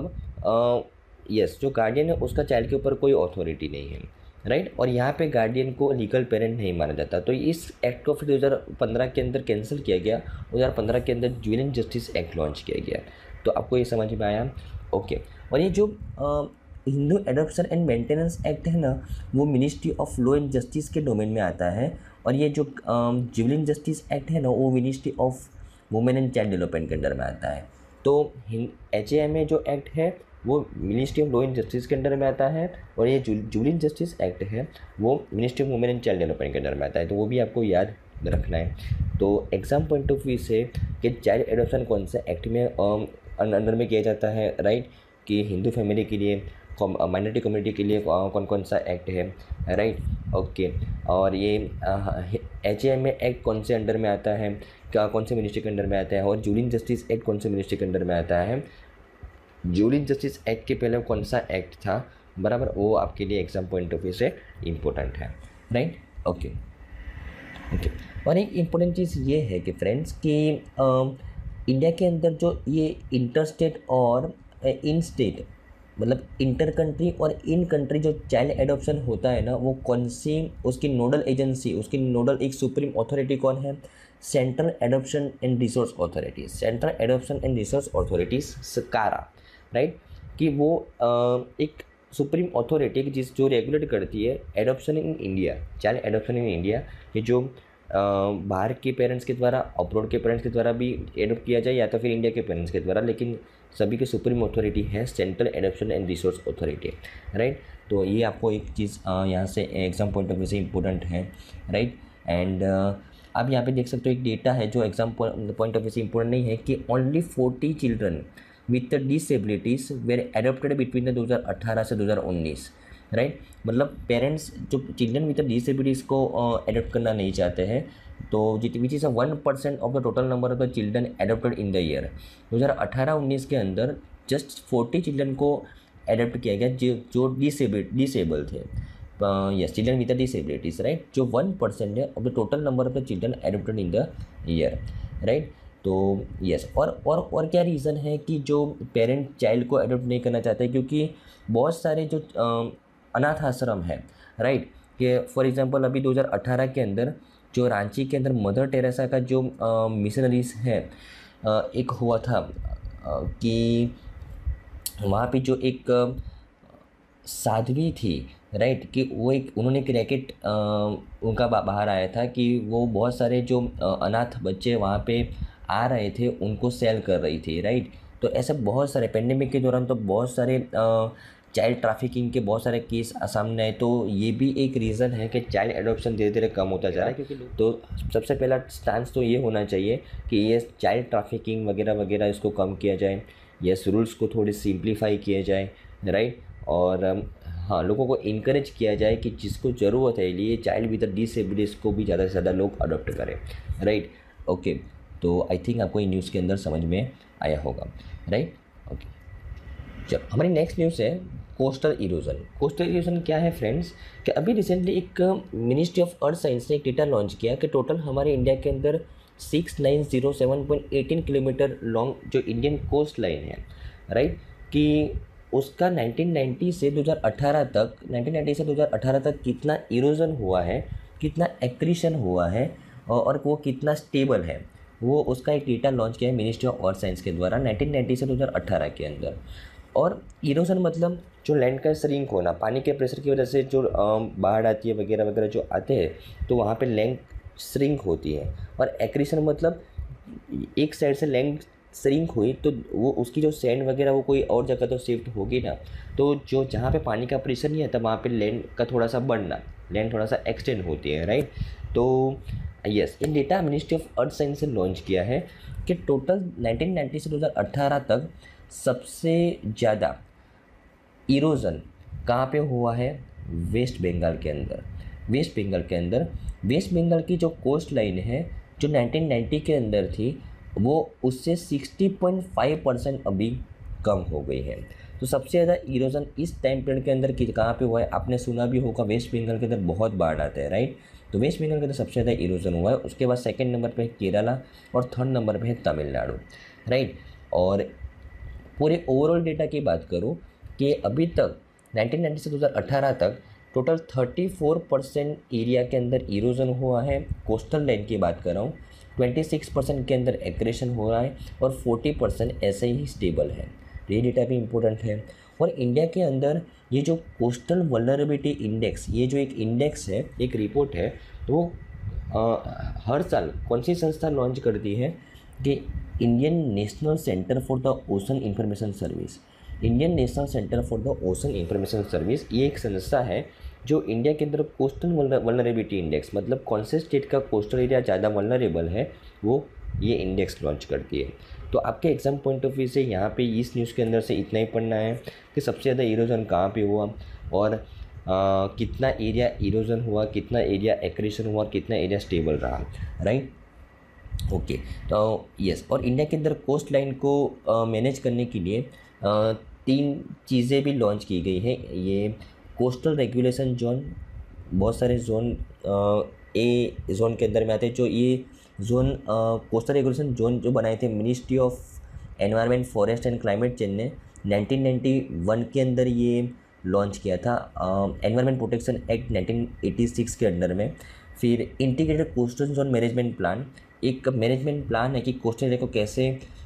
तब यस जो गार्डियन है उसका चाइल्ड के ऊपर कोई अथॉरिटी नहीं है, राइट। और यहाँ पे गार्डियन को लीगल पेरेंट नहीं माना जाता। तो इस एक्ट को फिर दो हज़ार पंद्रह के अंदर कैंसिल किया गया, दो हज़ार पंद्रह के अंदर जुवेनाइल जस्टिस एक्ट लॉन्च किया गया। तो आपको ये समझ में आया, ओके। और ये जो आ, Hindu adoption and maintenance act है ना वो ministry of law and justice के डोमेन में आता है। और ये जो जुवेनाइल जस्टिस एक्ट है ना वो ministry of women and child development के अंडर में आता है। तो एच ए एम ए जो एक्ट है वो ministry of law and justice के अंडर में आता है और ये जुवेनाइल जस्टिस एक्ट है वो ministry of women and child development के अंडर में आता है। तो वो भी आपको याद रखना है। तो एग्जाम पॉइंट ऑफ व्यू से कि चाइल्ड एडॉप्शन कौन से एक्ट में अंडर में किया जाता है, राइट, कि हिंदू फैमिली के लिए, माइनॉरिटी कम्युनिटी के लिए कौन कौन सा एक्ट है, राइट, ओके। और ये H A M A act कौन से अंडर में आता है, क्या कौन से मिनिस्ट्री के अंडर में आता है, और जुवेनाइल जस्टिस एक्ट कौन से मिनिस्ट्री के अंडर में आता है। जुवेनाइल जस्टिस एक्ट के पहले कौन सा एक्ट था, बराबर, वो आपके लिए एग्जाम पॉइंट ऑफ व्यू से इम्पोर्टेंट है, राइट, ओके ओके। और एक इम्पोर्टेंट चीज़ ये है कि फ्रेंड्स कि इंडिया के अंदर जो ये इंटर स्टेट और इन स्टेट मतलब इंटर कंट्री और इन कंट्री जो चाइल्ड एडॉप्शन होता है ना वो कौन सी उसकी नोडल एजेंसी, उसकी नोडल एक सुप्रीम अथॉरिटी कौन है, central adoption and resource authority, central adoption and resource authorities सकारा, राइट, कि वो आ, एक सुप्रीम अथॉरिटी जिस जो रेगुलेट करती है adoption in India, child adoption in India, कि जो बाहर के पेरेंट्स के द्वारा, अब्रॉड के पेरेंट्स के द्वारा भी एडॉप्ट किया जाए या तो फिर इंडिया के पेरेंट्स के द्वारा, लेकिन सभी की सुप्रीम अथॉरिटी है central adoption and resource authority, right. तो ये आपको एक चीज़ यहाँ से एग्जाम पॉइंट ऑफ व्यू से इम्पोर्टेंट है, राइट। एंड आप यहाँ पे देख सकते हो एक डेटा है जो एग्जाम पॉइंट ऑफ व्यू से इम्पोर्टेंट नहीं है कि only forty children with disabilities were adopted between the दो हज़ार अठारह से दो हज़ार उन्नीस, राइट। मतलब पेरेंट्स जो चिल्ड्रन विद डिसेबिलिटीज़ को एडॉप्ट करना नहीं चाहते हैं तो which is a one percent of the total number of the children adopted in the year. दो हज़ार अठारह उन्नीस के अंदर जस्ट फोर्टी चिल्ड्रन को एडॉप्ट किया गया जो जो डिसेबल डिसेबल थे, yes, children with disabilities, right, जो वन परसेंट है of the total number of the children adopted in the year, right. तो यस, और और और क्या रीज़न है कि जो पेरेंट चाइल्ड को एडॉप्ट नहीं करना चाहते, क्योंकि बहुत सारे जो अनाथ आश्रम है, राइट, कि फॉर एग्जांपल अभी दो हज़ार अठारह के अंदर जो रांची के अंदर मदर टेरेसा का जो मिशनरीज है आ, एक हुआ था आ, कि वहाँ पे जो एक साध्वी थी, राइट, कि वो एक उन्होंने एक रैकेट उनका बाहर आया था कि वो बहुत सारे जो अनाथ बच्चे वहाँ पे आ रहे थे उनको सेल कर रही थी, राइट। तो ऐसे बहुत सारे पेंडेमिक के दौरान तो बहुत सारे चाइल्ड ट्रैफिकिंग के बहुत सारे केस सामने आए। तो ये भी एक रीज़न है कि चाइल्ड एडॉप्शन धीरे धीरे कम होता जा रहा है, क्योंकि तो सबसे पहला स्टांस तो ये होना चाहिए कि ये चाइल्ड ट्रैफिकिंग वगैरह वगैरह इसको कम किया जाए, यस रूल्स को थोड़े सिंप्लीफाई किया जाए, राइट। और um, हाँ, लोगों को इनकरेज किया जाए कि जिसको ज़रूरत है लिए चाइल्ड विद डिसेबिलिटीज़ को भी ज़्यादा से ज़्यादा लोग अडॉप्ट करें, राइट। ओके, तो आई थिंक आपको ये न्यूज़ के अंदर समझ में आया होगा, राइट। ओके, चलो हमारी नेक्स्ट न्यूज़ है कोस्टल इरोजन। कोस्टल इरोजन क्या है फ्रेंड्स, कि अभी रिसेंटली एक मिनिस्ट्री ऑफ अर्थ साइंस ने एक डेटा लॉन्च किया कि टोटल हमारे इंडिया के अंदर six nine zero seven point eighteen kilometre long जो इंडियन कोस्ट लाइन है, राइट, कि उसका नाइनटीन नाइंटी से दो हज़ार अठारह तक नाइनटीन नाइंटी से दो हज़ार अठारह तक कितना इरोजन हुआ है, कितना एक्रीशन हुआ है और वो कितना स्टेबल है, वो उसका एक डेटा लॉन्च किया है मिनिस्ट्री ऑफ अर्थ साइंस के द्वारा नाइनटीन नाइंटी से दो हज़ार अठारह के अंदर। और इरोजन मतलब जो लैंड का श्रिंक होना, पानी के प्रेशर की वजह से जो बाढ़ आती है वगैरह वगैरह जो आते हैं तो वहाँ पे लैंड श्रिंक होती है। और एक्रीशन मतलब एक साइड से लैंड श्रिंक हुई तो वो उसकी जो सैंड वगैरह वो कोई और जगह तो शिफ्ट होगी ना, तो जो जहाँ पे पानी का प्रेशर नहीं आता वहाँ पे लैंड का थोड़ा सा बढ़ना, लैंड थोड़ा सा एक्सटेंड होती है, राइट। तो yes, in data ministry of earth science से लॉन्च किया है कि टोटल नाइनटीन नाइंटी से दो हज़ार अठारह तक सबसे ज़्यादा इरोजन कहाँ पे हुआ है, वेस्ट बंगाल के अंदर। वेस्ट बंगाल के अंदर वेस्ट बंगाल की जो कोस्ट लाइन है जो नाइनटीन नाइंटी के अंदर थी वो उससे सिक्सटी पॉइंट फाइव परसेंट अभी कम हो गई है। तो सबसे ज़्यादा इरोजन इस टाइम पीरियड के अंदर कहाँ पे हुआ है, आपने सुना भी होगा वेस्ट बंगाल के अंदर बहुत बाढ़ आता है, राइट। तो वेस्ट बंगाल के अंदर सबसे ज़्यादा इरोजन हुआ है। उसके बाद सेकंड नंबर पे है केरला और थर्ड नंबर पे है तमिलनाडु, राइट। और पूरे ओवरऑल डेटा की बात करूँ कि अभी तक नाइनटीन नाइंटी से दो हज़ार अठारह तक टोटल चौंतीस परसेंट एरिया के अंदर इरोजन हुआ है। कोस्टल लाइन की बात कर रहा हूँ, छब्बीस परसेंट के अंदर एक्रेशन हो रहा है और चालीस परसेंट ऐसे ही स्टेबल है। तो ये डेटा भी इम्पोर्टेंट है। और इंडिया के अंदर ये जो कोस्टल वल्नरेबिलिटी इंडेक्स, ये जो एक इंडेक्स है, एक रिपोर्ट है, तो वो हर साल कौन सी संस्था लॉन्च करती है कि Indian national centre for the ocean information service. Indian national centre for the ocean information service ये एक संस्था है जो इंडिया के अंदर कोस्टल वल्नरेबिलिटी इंडेक्स, मतलब कौन से स्टेट का कोस्टल एरिया ज़्यादा वल्नरेबल है, वो ये इंडेक्स लॉन्च करती है। तो आपके एग्जाम पॉइंट ऑफ व्यू से यहाँ पे इस न्यूज़ के अंदर से इतना ही पढ़ना है कि सबसे ज़्यादा इरोजन कहाँ पे हुआ और आ, कितना एरिया इरोजन हुआ, कितना एरिया एक्रेशन हुआ और कितना एरिया स्टेबल रहा, राइट। ओके, तो यस, और इंडिया के अंदर कोस्ट लाइन को मैनेज करने के लिए आ, तीन चीज़ें भी लॉन्च की गई है। ये कोस्टल रेगुलेशन जोन, बहुत सारे जोन ए जोन के अंदर में आते हैं। जो ये जोन कोस्टल रेगुलेशन जोन जो बनाए थे ministry of environment forest and climate change ने नाइनटीन नाइंटी वन के अंदर ये लॉन्च किया था, environment protection act nineteen eighty six के अंडर में। फिर integrated coastal zone management plan, एक मैनेजमेंट प्लान है कि कोस्टल एरिया को कैसे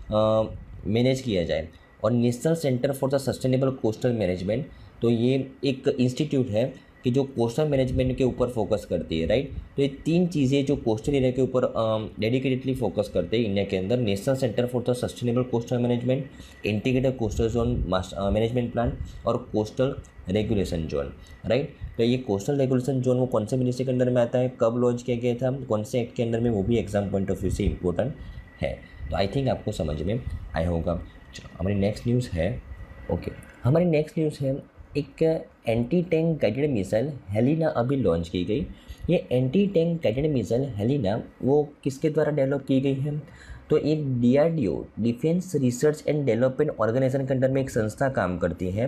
मैनेज किया जाए। और national centre for the sustainable coastal management, तो ये एक इंस्टीट्यूट है कि जो कोस्टल मैनेजमेंट के ऊपर फोकस करती है, राइट। तो ये तीन चीज़ें जो कोस्टल एरिया के ऊपर डेडिकेटेडली फोकस करते हैं इंडिया के अंदर, national centre for the sustainable coastal management, integrated coastal zone management plan और कोस्टल रेगुलेशन जोन, राइट। तो ये कोस्टल रेगुलेशन जोन वो कौन से मिनिस्ट्री के अंदर में आता है, कब लॉन्च किया गया था, कौन से एक्ट के अंदर में, वो भी एग्जाम पॉइंट ऑफ व्यू से इंपॉर्टेंट है। तो आई थिंक आपको समझ में आया होगा। चलो हमारी नेक्स्ट न्यूज़ है, ओके, हमारी नेक्स्ट न्यूज़ है एक anti tank guided missile Helina अभी लॉन्च की गई। ये anti tank guided missile Helina वो किसके द्वारा डेवलप की गई है, तो एक D R D O defence research and development organisation के अंडर में एक संस्था काम करती है,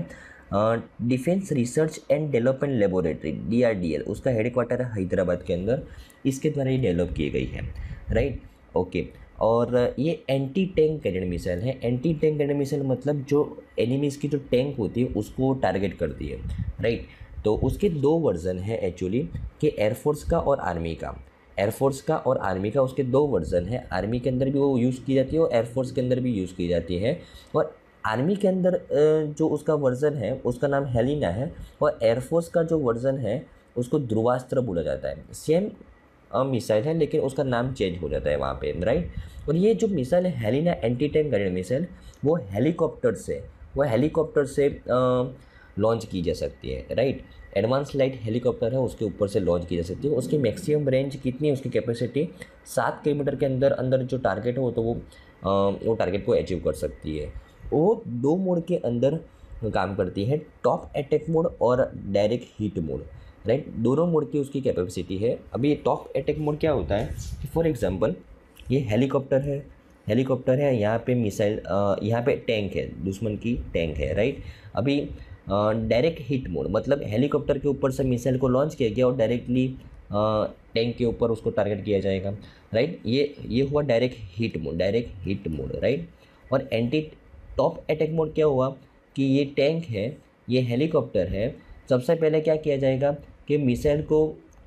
defence research and development laboratory D R D L, उसका हेडक्वार्टर है हैदराबाद के अंदर, इसके द्वारा ये डेवलप की गई है, राइट। ओके, और ये एंटी टैंक गाइडेड मिसाइल है। एंटी टैंक गाइडेड मिसाइल मतलब जो एनिमीज़ की जो टैंक होती है उसको टारगेट करती है, राइट। तो उसके दो वर्जन है एक्चुअली, कि एयरफोर्स का और आर्मी का। एयरफोर्स का और आर्मी का उसके दो वर्जन है। आर्मी के अंदर भी वो यूज़ की जाती है और एयरफोर्स के अंदर भी यूज़ की जाती है। और आर्मी के अंदर जो उसका वर्जन है उसका नाम हेलिना है, और एयरफोर्स का जो वर्जन है उसको ध्रुवास्त्र बोला जाता है। सेम मिसाइल है लेकिन उसका नाम चेंज हो जाता है वहाँ पे, राइट। और ये जो मिसाइल है Helina anti tank guided missile, वो हेलीकॉप्टर से वो हेलीकॉप्टर से लॉन्च की जा सकती है, राइट। एडवांस लाइट हेलीकॉप्टर है, उसके ऊपर से लॉन्च की जा सकती है। उसकी मैक्सिमम रेंज कितनी है, उसकी कैपेसिटी सात किलोमीटर के अंदर अंदर जो टारगेट हो तो वो आ, वो टारगेट को अचीव कर सकती है। वो दो मोड के अंदर काम करती है, टॉप अटैक मोड और डायरेक्ट हीट मोड, राइट। दोनों मोड की उसकी कैपेसिटी है। अभी टॉप अटैक मोड क्या होता है, फॉर एग्जांपल ये हेलीकॉप्टर है, हेलीकॉप्टर है, यहाँ पे मिसाइल, यहाँ पे टैंक है, दुश्मन की टैंक है, राइट। अभी डायरेक्ट हिट मोड मतलब हेलीकॉप्टर के ऊपर से मिसाइल को लॉन्च किया गया और डायरेक्टली टैंक के ऊपर उसको टारगेट किया जाएगा, राइट। ये ये हुआ direct hit mode, direct hit mode, right. और एंटी टॉप अटैक मोड क्या हुआ कि ये टैंक है, ये हेलीकॉप्टर है, सबसे पहले क्या किया जाएगा कि मिसाइल को,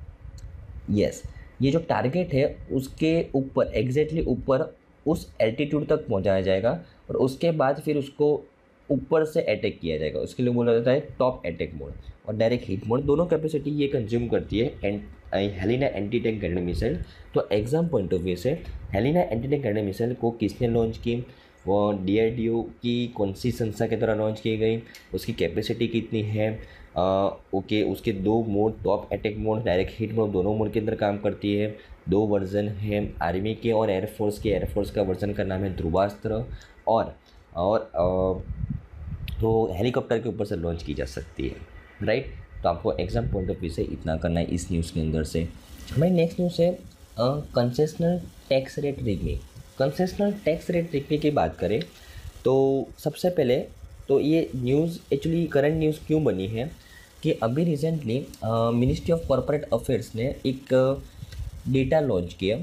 यस, ये जो टारगेट है उसके ऊपर, एग्जैक्टली ऊपर उस एल्टीट्यूड तक पहुंचाया जाएगा और उसके बाद फिर उसको ऊपर से अटैक किया जाएगा। उसके लिए बोला जाता है टॉप अटैक मोड और डायरेक्ट हिट मोड। दोनों कैपेसिटी ये कंज्यूम करती है and Helina anti tank guided missile. तो एग्जाम पॉइंट ऑफ व्यू से Helina anti tank guided missile को किसने लॉन्च की, वो डी आर डी ओ की कौन सी संस्था के द्वारा लॉन्च की गई, उसकी कैपेसिटी कितनी है, ओके, उसके दो mode, top attack mode, direct hit mode, दोनों मोड के अंदर काम करती है। दो वर्जन है आर्मी के और एयरफोर्स के। एयरफोर्स का वर्जन का नाम है ध्रुवास्त्र और और आ, तो हेलीकॉप्टर के ऊपर से लॉन्च की जा सकती है, राइट। तो आपको एग्जाम पॉइंट ऑफ व्यू से इतना करना है इस न्यूज़ के अंदर से। हमारी नेक्स्ट न्यूज़ है concessional tax rate regime. Concessional tax rate regime की बात करें तो सबसे पहले तो ये न्यूज़ एक्चुअली करंट न्यूज़ क्यों बनी है कि अभी recently ministry of corporate affairs ने एक डेटा लॉन्च किया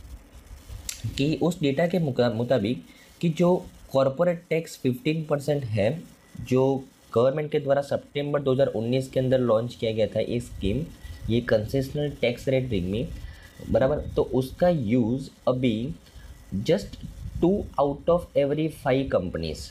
कि उस डेटा के मुताबिक कि जो कॉरपोरेट टैक्स फिफ्टीन परसेंट है जो गवर्नमेंट के द्वारा सितंबर दो हज़ार उन्नीस के अंदर लॉन्च किया गया था ये स्कीम, ये कंसेशनल टैक्स रेट रिग्मी, बराबर। तो उसका यूज़ अभी just two out of every five companies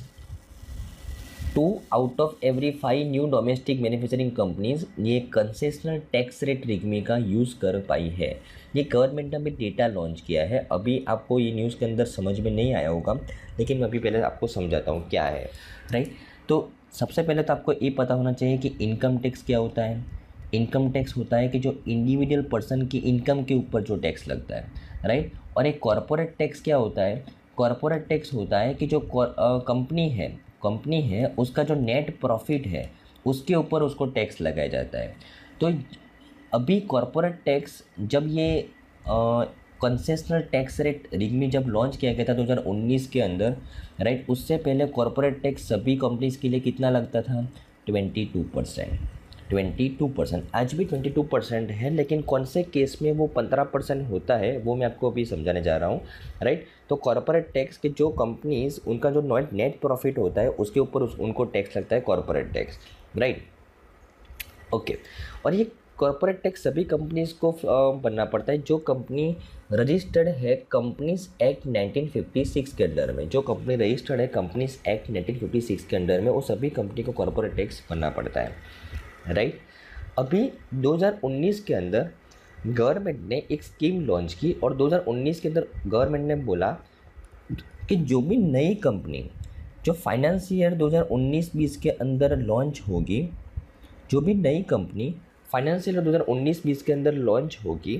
two out of every five new domestic manufacturing companies ये कंसेशनल टैक्स रेट रिग्मी का यूज़ कर पाई है। ये गवर्नमेंट ने अभी डेटा लॉन्च किया है। अभी आपको ये न्यूज़ के अंदर समझ में नहीं आया होगा, लेकिन मैं अभी पहले आपको समझाता हूँ क्या है, राइट। तो सबसे पहले तो आपको ये पता होना चाहिए कि इनकम टैक्स क्या होता है। इनकम टैक्स होता है कि जो इंडिविजुअल पर्सन की इनकम के ऊपर जो टैक्स लगता है, राइट। और एक कॉरपोरेट टैक्स क्या होता है, कॉरपोरेट टैक्स होता है कि जो कंपनी है कंपनी है उसका जो नेट प्रॉफिट है उसके ऊपर उसको टैक्स लगाया जाता है। तो अभी कॉरपोरेट टैक्स जब ये कंसेशनल टैक्स रेट रिग्मी जब लॉन्च किया गया था दो हज़ार उन्नीस के अंदर, राइट, उससे पहले कॉरपोरेट टैक्स सभी कंपनीज के लिए कितना लगता था, बाईस परसेंट बाईस परसेंट। आज भी बाईस परसेंट है, लेकिन कौन से केस में वो पंद्रह परसेंट होता है वो मैं आपको अभी समझाने जा रहा हूँ, राइट। तो कॉरपोरेट टैक्स के जो कंपनीज उनका जो नेट नेट प्रॉफिट होता है उसके ऊपर उस, उनको टैक्स लगता है कॉरपोरेट टैक्स, राइट, ओके। और ये कॉरपोरेट टैक्स सभी कंपनीज को बनना पड़ता है जो कंपनी रजिस्टर्ड है companies act nineteen fifty six के अंडर में। जो कंपनी रजिस्टर्ड है companies act nineteen fifty six के अंडर में वो सभी कंपनी को कॉरपोरेट टैक्स बनना पड़ता है, राइट। अभी दो हज़ार उन्नीस के अंदर गवर्नमेंट ने एक स्कीम लॉन्च की और दो हज़ार उन्नीस के अंदर गवर्नमेंट ने बोला कि जो भी नई कंपनी जो फाइनेंस ईयर दो हज़ार उन्नीस बीस के अंदर लॉन्च होगी, जो भी नई कंपनी फाइनेंशियल ईयर दो हज़ार उन्नीस बीस के अंदर लॉन्च होगी,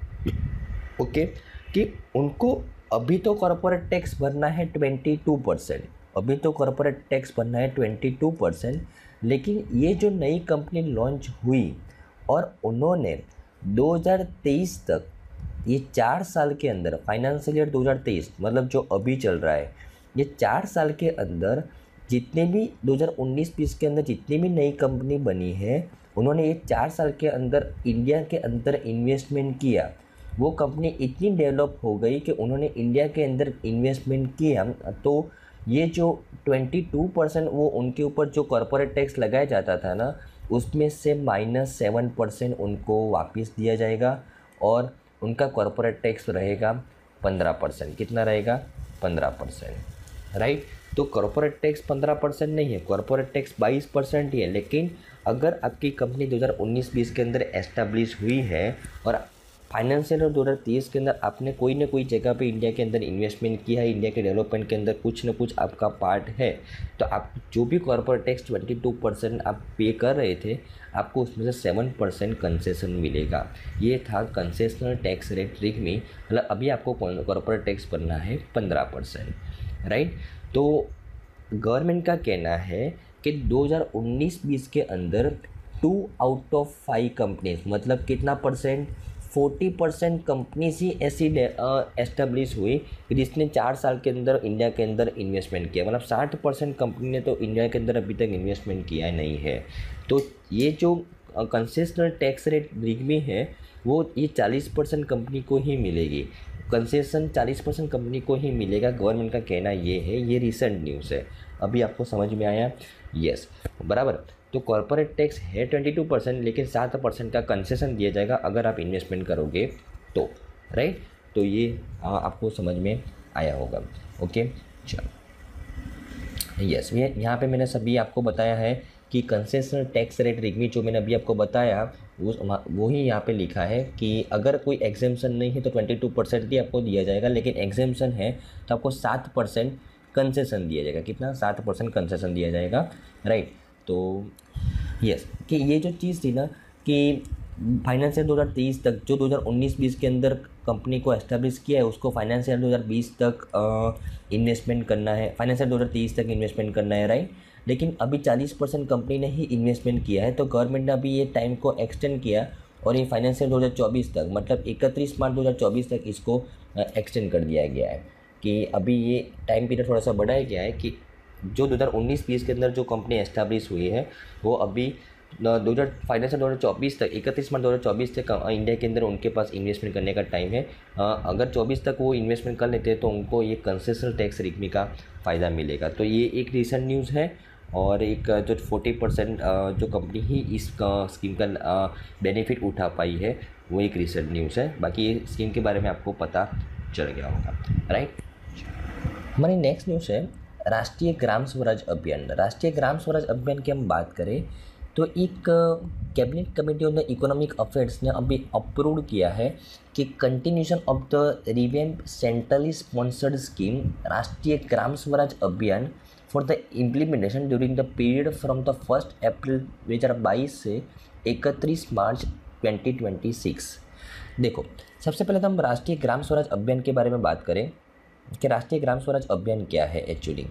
ओके, कि उनको अभी तो कॉरपोरेट टैक्स भरना है बाईस परसेंट, अभी तो कॉरपोरेट टैक्स भरना है बाईस परसेंट। लेकिन ये जो नई कंपनी लॉन्च हुई और उन्होंने दो हज़ार तेईस तक, ये चार साल के अंदर, फाइनेंशियल ईयर दो हज़ार तेईस मतलब जो अभी चल रहा है, ये चार साल के अंदर जितने भी दो हज़ार उन्नीस बीस के अंदर जितनी भी नई कंपनी बनी है उन्होंने ये चार साल के अंदर इंडिया के अंदर इन्वेस्टमेंट किया। वो कंपनी इतनी डेवलप हो गई कि उन्होंने इंडिया के अंदर इन्वेस्टमेंट किया, तो ये जो बाईस परसेंट वो उनके ऊपर जो कॉरपोरेट टैक्स लगाया जाता था ना, उसमें से माइनस सेवन परसेंट उनको वापस दिया जाएगा और उनका कॉरपोरेट टैक्स रहेगा पंद्रह परसेंट। कितना रहेगा, पंद्रह परसेंट, राइट। तो कॉरपोरेट टैक्स पंद्रह परसेंट नहीं है, कॉरपोरेट टैक्स बाईस परसेंट ही है। लेकिन अगर आपकी कंपनी दो हज़ार उन्नीस बीस के अंदर एस्टेब्लिश हुई है और फाइनेंशियल ईयर दो हज़ार तेईस के अंदर आपने कोई ना कोई जगह पे इंडिया के अंदर इन्वेस्टमेंट किया है, इंडिया के डेवलपमेंट के अंदर कुछ ना कुछ आपका पार्ट है, तो आप जो भी कॉर्पोरेट टैक्स बाईस परसेंट आप पे कर रहे थे आपको उसमें से सेवन परसेंट कंसेशन मिलेगा। ये था कंसेशनल टैक्स रेट रिग्मी, मतलब अभी आपको कॉर्पोरेट टैक्स भरना है पंद्रह परसेंट, राइट। तो गवर्नमेंट का कहना है कि दो हज़ार उन्नीस बीस के अंदर two out of five companies, मतलब कितना परसेंट, फोर्टी परसेंट कंपनीज ही ऐसी एस्टेब्लिश हुई जिसने चार साल के अंदर इंडिया के अंदर इन्वेस्टमेंट किया। मतलब साठ परसेंट कंपनी ने तो इंडिया के अंदर अभी तक इन्वेस्टमेंट किया नहीं है। तो ये जो कंसेशनल टैक्स रेट रिगमी है वो ये चालीस परसेंट कंपनी को ही मिलेगी, कंसेशन चालीस परसेंट कंपनी को ही मिलेगा। गवर्नमेंट का कहना ये है, ये रिसेंट न्यूज़ है। अभी आपको समझ में आया? यस, बराबर। तो कॉर्पोरेट टैक्स है ट्वेंटी टू परसेंट, लेकिन सात परसेंट का कंसेशन दिया जाएगा अगर आप इन्वेस्टमेंट करोगे तो, राइट। तो ये आ, आपको समझ में आया होगा। ओके, चलो, यस, ये यहाँ पे मैंने सभी आपको बताया है कि कंसेशनल टैक्स रेट रिगमी जो मैंने अभी आपको बताया वो वो ही यहाँ पे लिखा है कि अगर कोई एग्जेम्पशन नहीं है तो ट्वेंटी टू परसेंट ही आपको दिया जाएगा, लेकिन एग्जेम्पशन है तो आपको सात परसेंट कंसेशन दिया जाएगा। कितना? सात परसेंट कंसेशन दिया जाएगा, राइट। तो यस, कि ये जो चीज़ थी ना कि फाइनेंशियल दो हज़ार तेईस तक, जो दो हज़ार उन्नीस बीस के अंदर कंपनी को एस्टेब्लिश किया है उसको फाइनेंशियल दो हज़ार बीस तक इन्वेस्टमेंट करना है, फाइनेंशियल दो हज़ार तेईस तक इन्वेस्टमेंट करना है, राइट। लेकिन अभी चालीस परसेंट कंपनी ने ही इन्वेस्टमेंट किया है, तो गवर्नमेंट ने अभी ये टाइम को एक्सटेंड किया और ये फाइनेंशियल दो हज़ार चौबीस तक, मतलब इकतीस मार्च दो हज़ार चौबीस तक इसको एक्सटेंड कर दिया गया है। कि अभी ये टाइम पीरियड थोड़ा सा बढ़ाया गया है कि जो दो हज़ार उन्नीस बीस के अंदर जो कंपनी एस्टैब्लिश हुई है वो अभी दो हज़ार फाइनेंशियल दो हज़ार चौबीस तक, इकतीस मार्च दो हज़ार चौबीस तक इंडिया के अंदर उनके पास इन्वेस्टमेंट करने का टाइम है। अगर चौबीस तक वो इन्वेस्टमेंट कर लेते हैं तो उनको ये कंसेशनल टैक्स रिगमी का फ़ायदा मिलेगा। तो ये एक रिसेंट न्यूज़ है और एक जो फोर्टी परसेंट जो कंपनी ही इस स्कीम का बेनिफिट उठा पाई है वो एक रिसेंट न्यूज़ है। बाकी ये स्कीम के बारे में आपको पता चल गया होगा, राइट। हमारी नेक्स्ट न्यूज़ है राष्ट्रीय ग्राम स्वराज अभियान। राष्ट्रीय ग्राम स्वराज अभियान की हम बात करें तो एक cabinet committee on the economic affairs ने अभी अप्रूव किया है कि continuation of the revamp centrally sponsored scheme Rashtriya Gram Swaraj Abhiyan for the implementation during the period from the first April दो हज़ार बाईस से इकतीस मार्च ट्वेंटी ट्वेंटी सिक्स। देखो, सबसे पहले तो हम राष्ट्रीय ग्राम स्वराज अभियान के बारे में बात करें कि राष्ट्रीय ग्राम स्वराज अभियान क्या है। एक्चुअली